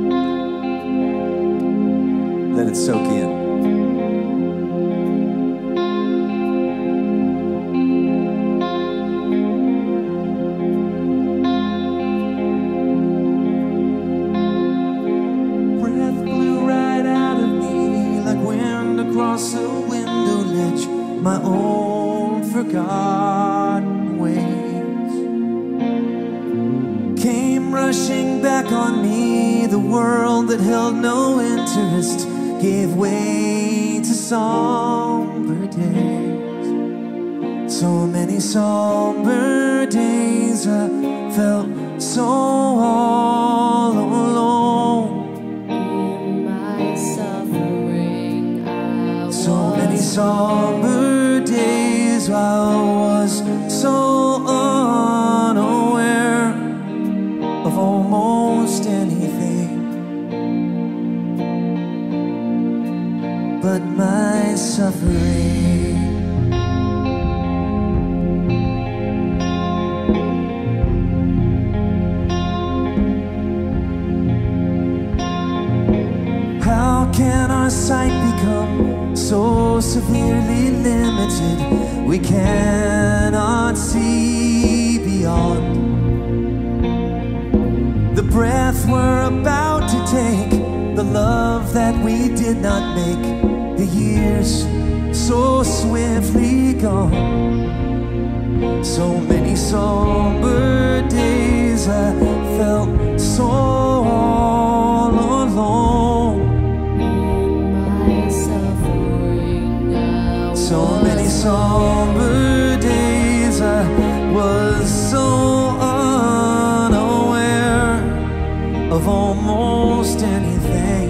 let it soak in. manage my own forgotten ways. Came rushing back on me, the world that held no interest gave way to somber days. So many somber days I felt so all alone. In my suffering I was So many somber days I was so unaware of almost anything but my suffering. How can our sight become so severely limited we cannot see beyond the breath we're about to take, the love that we did not make, the years so swiftly gone. So many somber days I felt so all alone. So many somber days I was so unaware of almost anything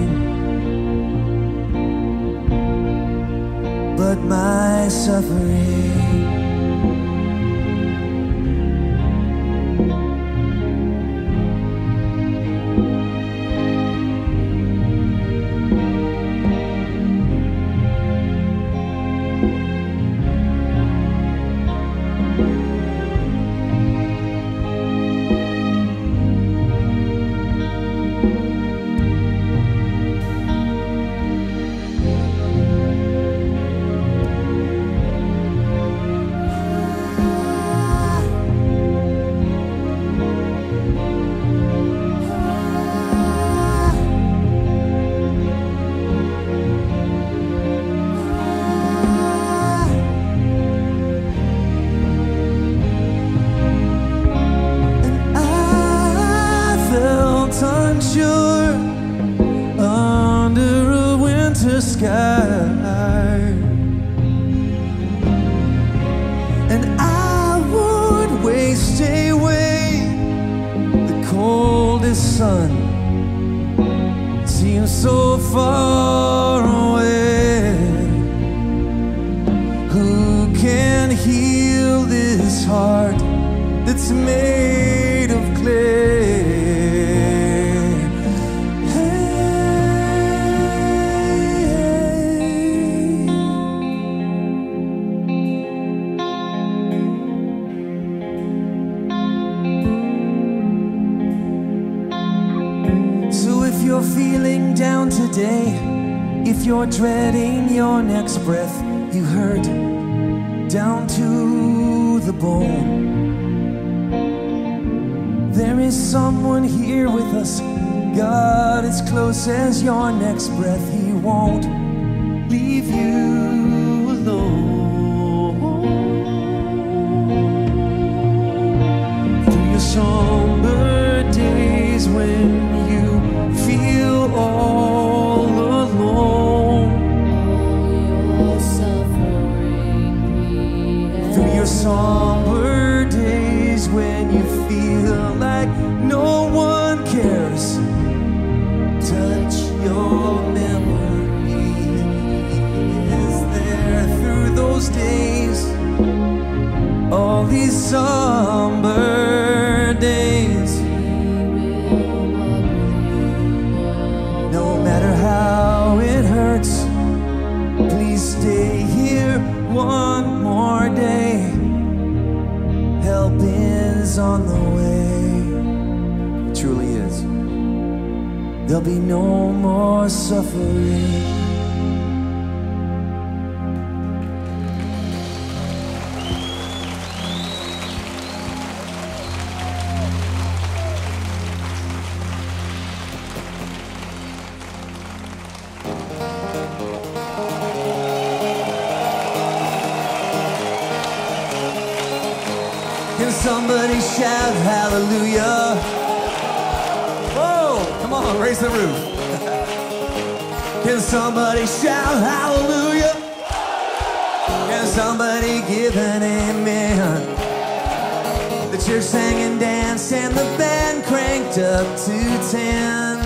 but my suffering. You're dreading your next breath, you hurt down to the bone. There is someone here with us, God, as close as your next breath. He won't leave you alone. Through your somber days when you feel all alone, somber days when you feel like no one cares, touch your memory. Is there through those days, all these somber days? No matter how it hurts, please stay here one more day. Help is on the way. It truly is. There'll be no more suffering. Can somebody shout hallelujah? Whoa, come on, raise the roof. Can somebody shout hallelujah? Can somebody give an amen? The church sang and danced and the band cranked up to ten.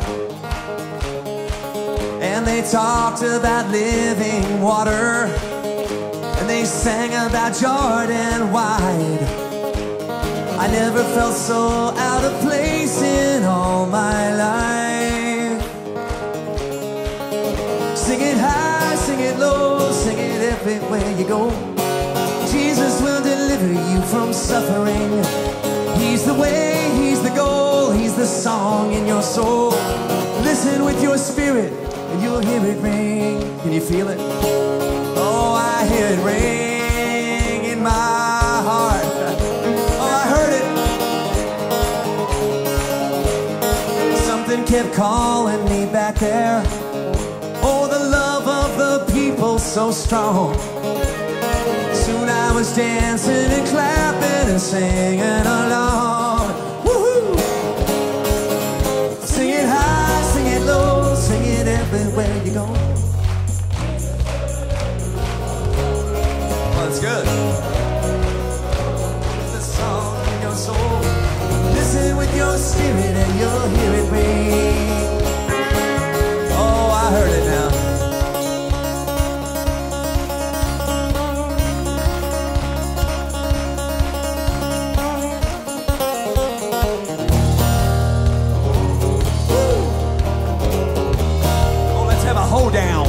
And they talked about living water, and they sang about Jordan wide. I never felt so out of place in all my life. Sing it high, sing it low, sing it everywhere you go. Jesus will deliver you from suffering. He's the way, he's the goal, he's the song in your soul. Listen with your spirit and you'll hear it ring. Can you feel it? Oh, I hear it ring in my heart. Oh, I heard it. Something kept calling me back there. Oh, the love of the people so strong. Soon I was dancing and clapping and singing along. Woohoo! Sing it high, sing it low, sing it everywhere you go. Well, that's good. The song in your soul. Listen with your spirit and you'll hear it ring. Oh, I heard it now. Hold down.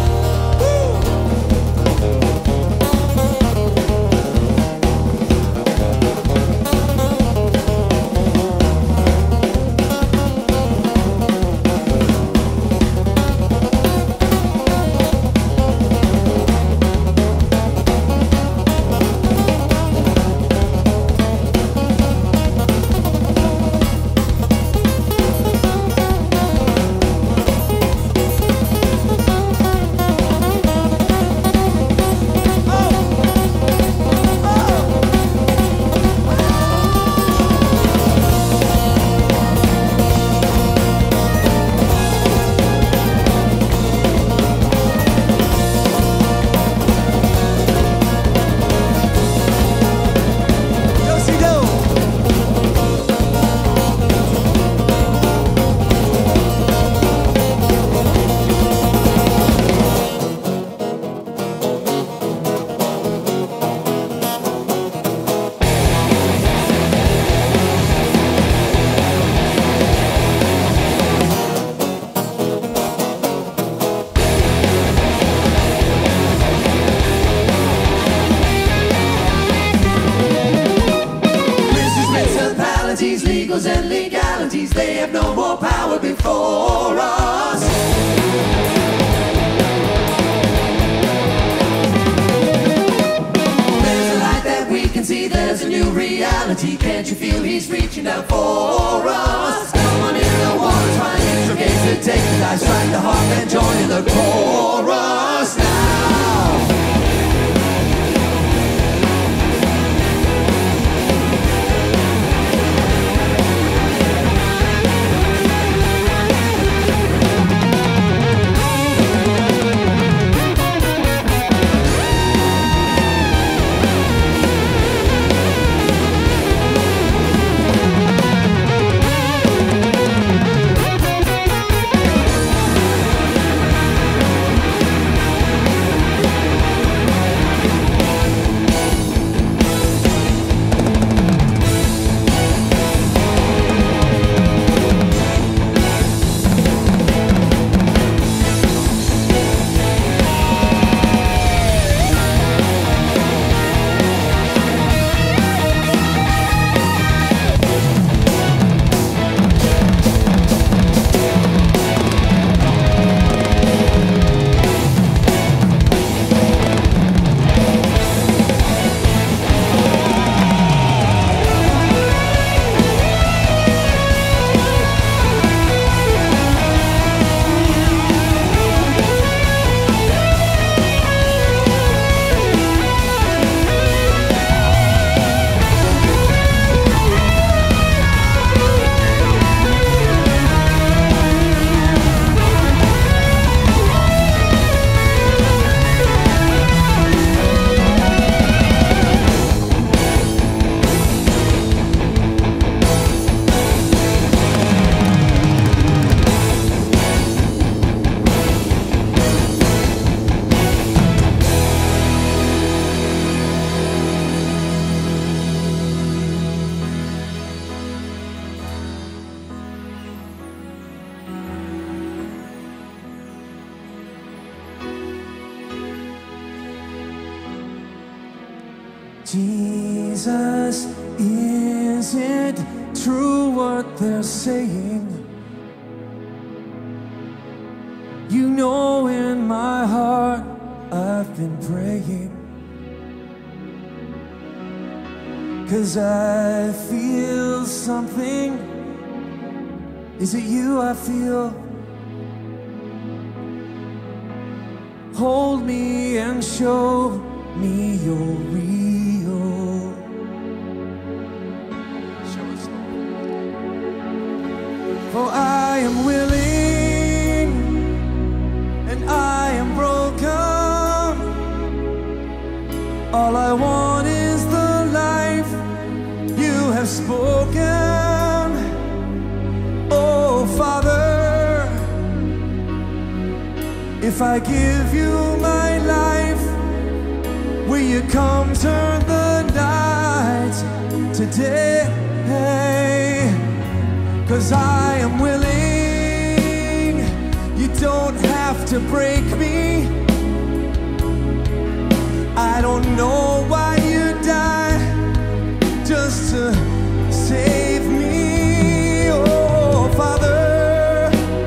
And legalities, they have no more power before us. There's a light that we can see, there's a new reality. Can't you feel he's reaching out for us? Come on in the water, try and your gaze to take the dive, strike the harp and join in the chorus now. Jesus, is it true what they're saying? You know in my heart I've been praying, 'cause I feel something. Is it you I feel? Hold me and show me you're real. Show us, Lord. For I am willing and I am broken. All I want is the life you have spoken. Oh, Father, if I give you my life, will you come turn the night today? 'Cause I am willing. You don't have to break me. I don't know why you died, just to save me. Oh, Father,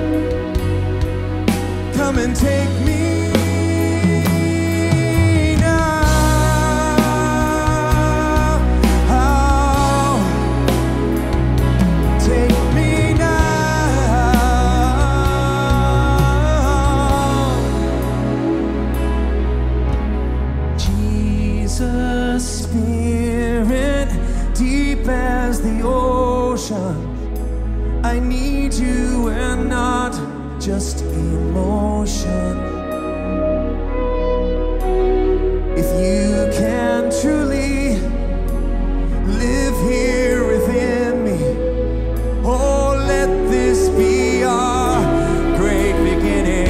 come and take me. I need you and not just emotion. If you can truly live here within me, oh, let this be our great beginning.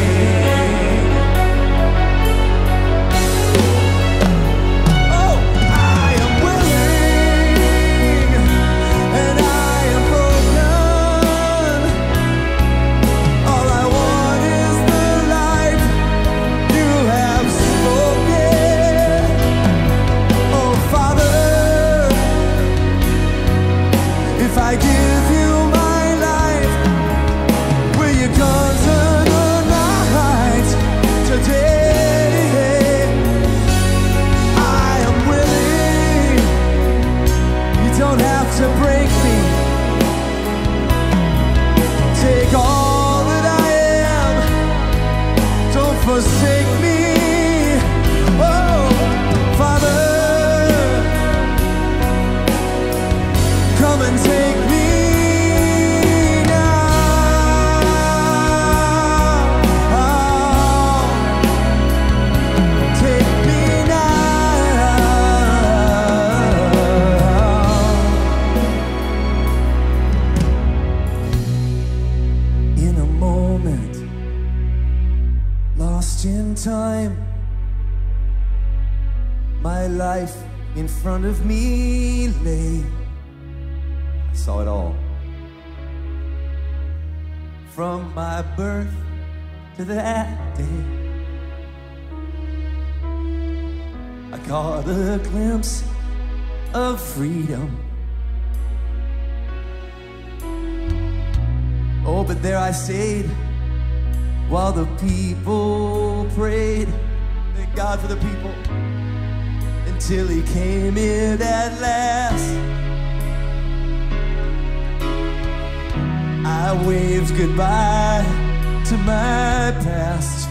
Forsake me, oh, Father, come and take me now, oh, take me now. In a moment, lost in time, my life in front of me lay. I saw it all. From my birth to that day, I caught a glimpse of freedom. Oh, but there I stayed while the people prayed. Thank God for the people. Until he came in at last. I waved goodbye to my past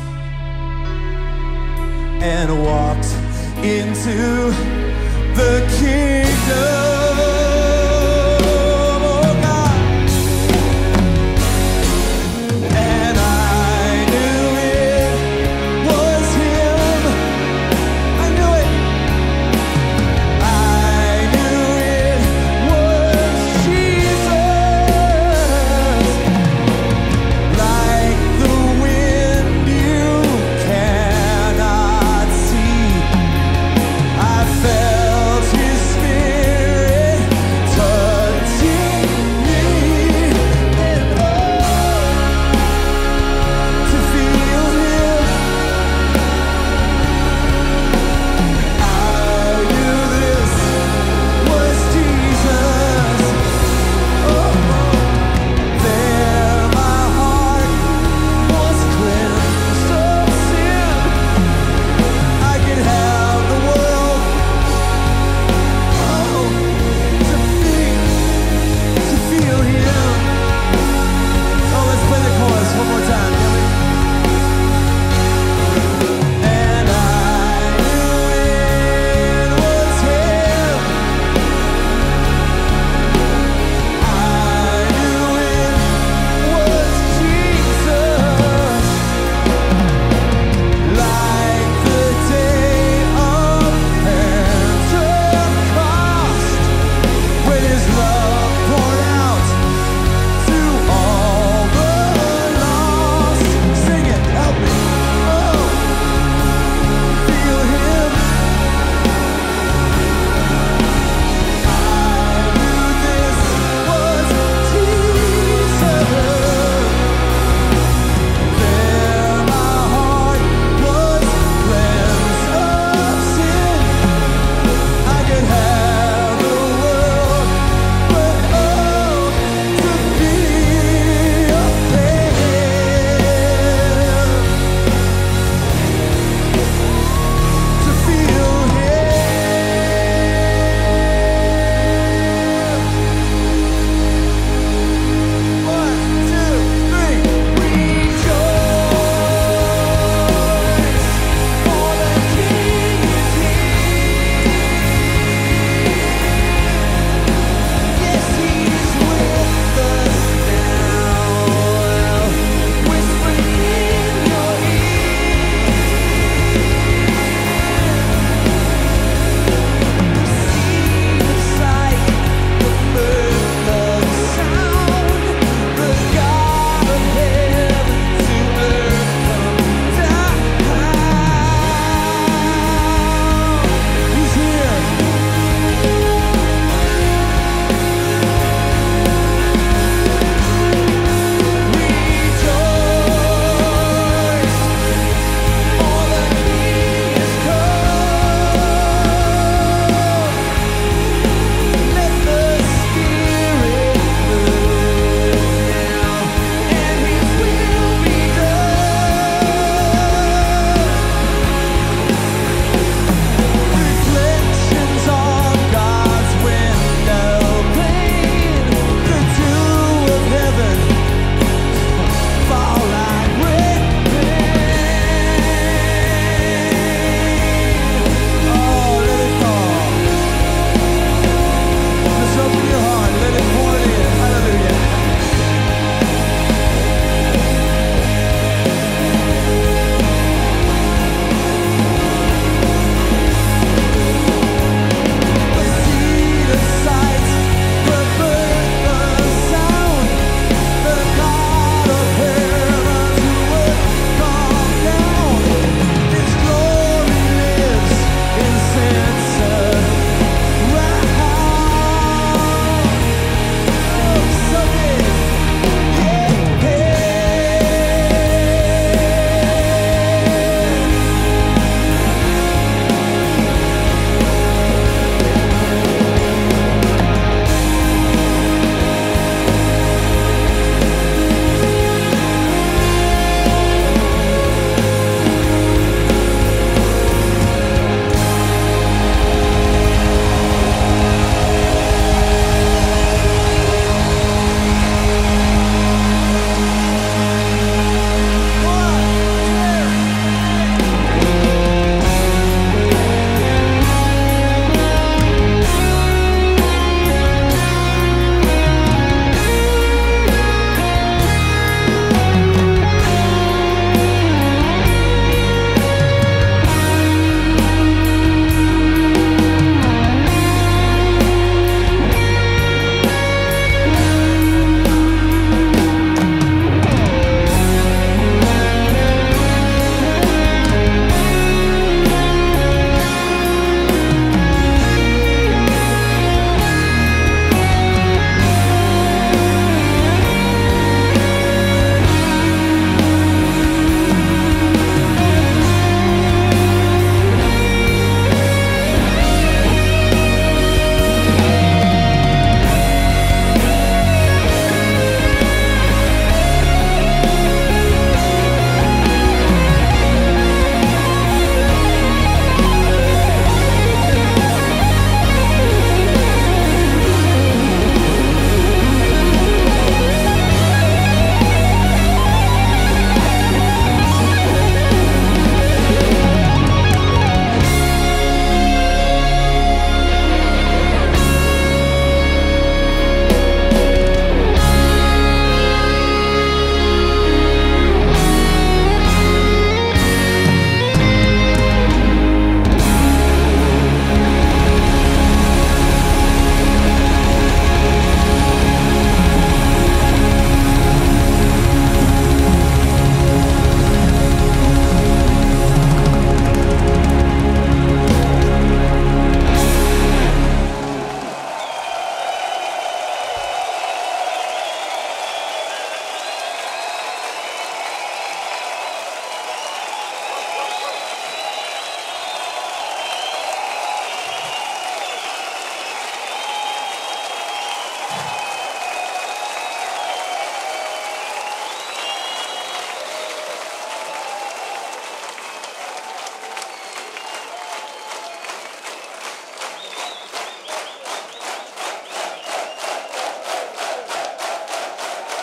and walked into the kingdom. Felt his spirit.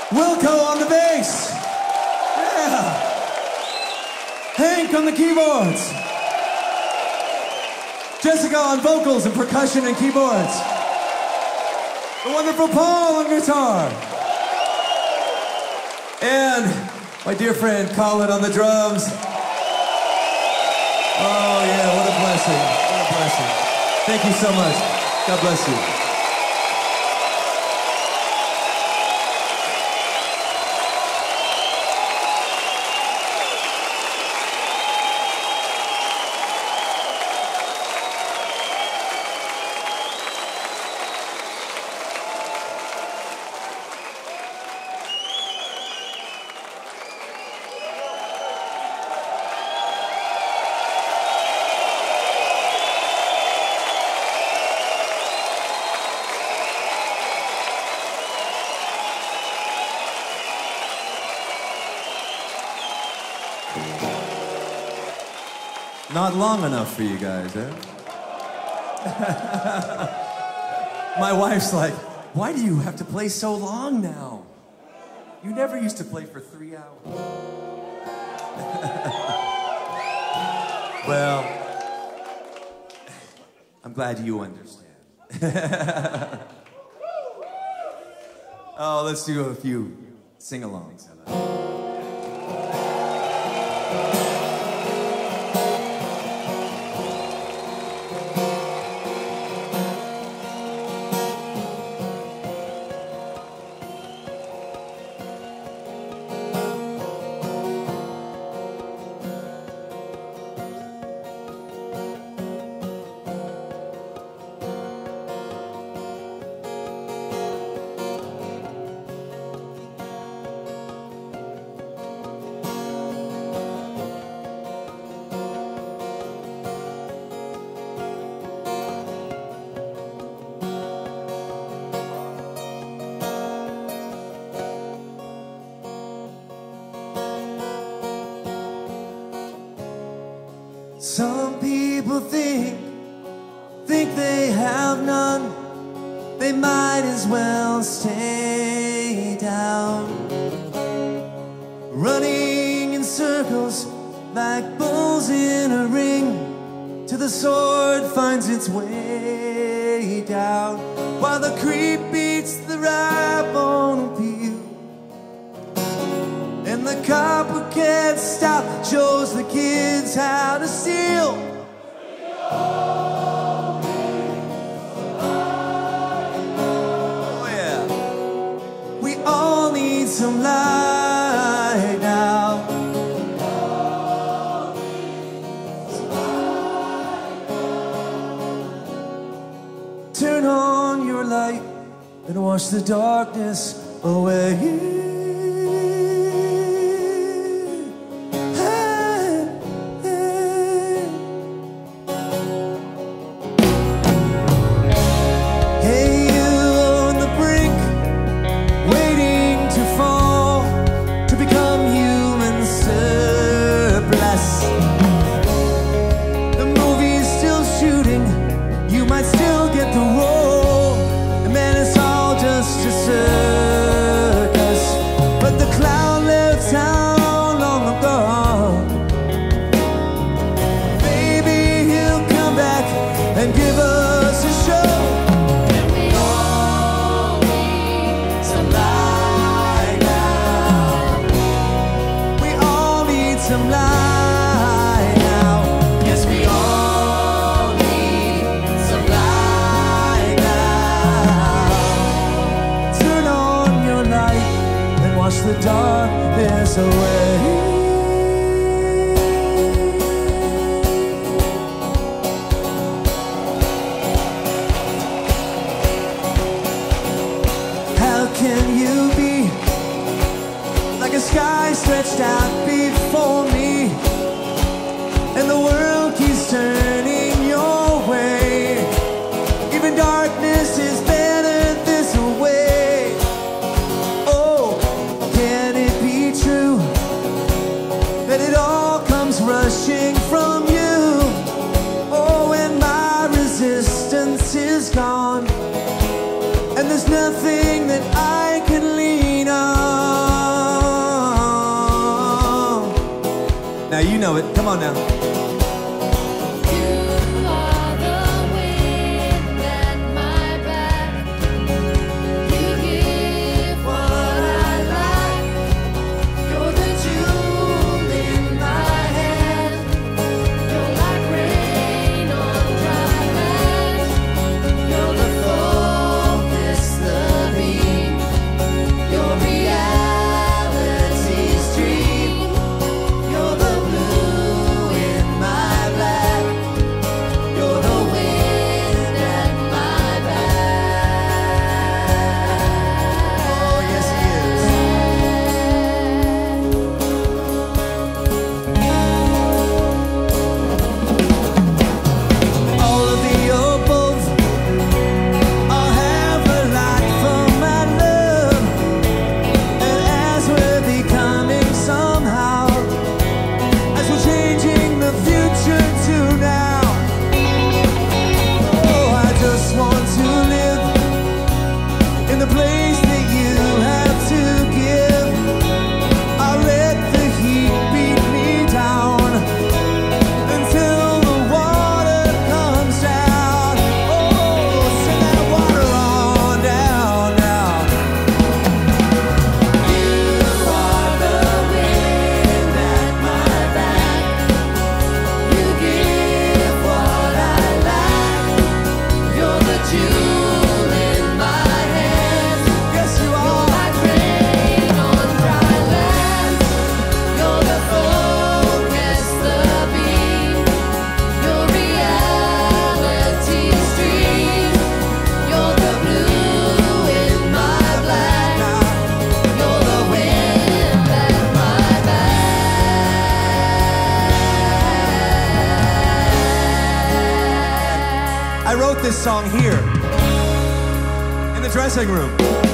Wilco on the bass. Yeah. Henk on the keyboards. Jessica on vocals and percussion and keyboards. The wonderful Paul on guitar. And my dear friend Collin on the drums. Oh yeah, what a blessing. What a blessing. Thank you so much. God bless you. Not long enough for you guys, eh? My wife's like, why do you have to play so long now? You never used to play for three hours. Well, I'm glad you understand. Oh, let's do a few sing-alongs. Some people think, think they have none. They might as well stay down, running in circles like bulls in a ring, till the sword finds its way down, while the creep beats the ripe on peel, and the cop who can't stop shows the kids how to steal. Oh yeah, we all need some light now. Turn on your light and wash the darkness away. The darkness away. How can you be like a sky stretched out before me, and the world keeps turning your way? Even darkness is better this way. That it all comes rushing from you. Oh, when my resistance is gone, and there's nothing that I can lean on. it. Come on now. This song here in the dressing room.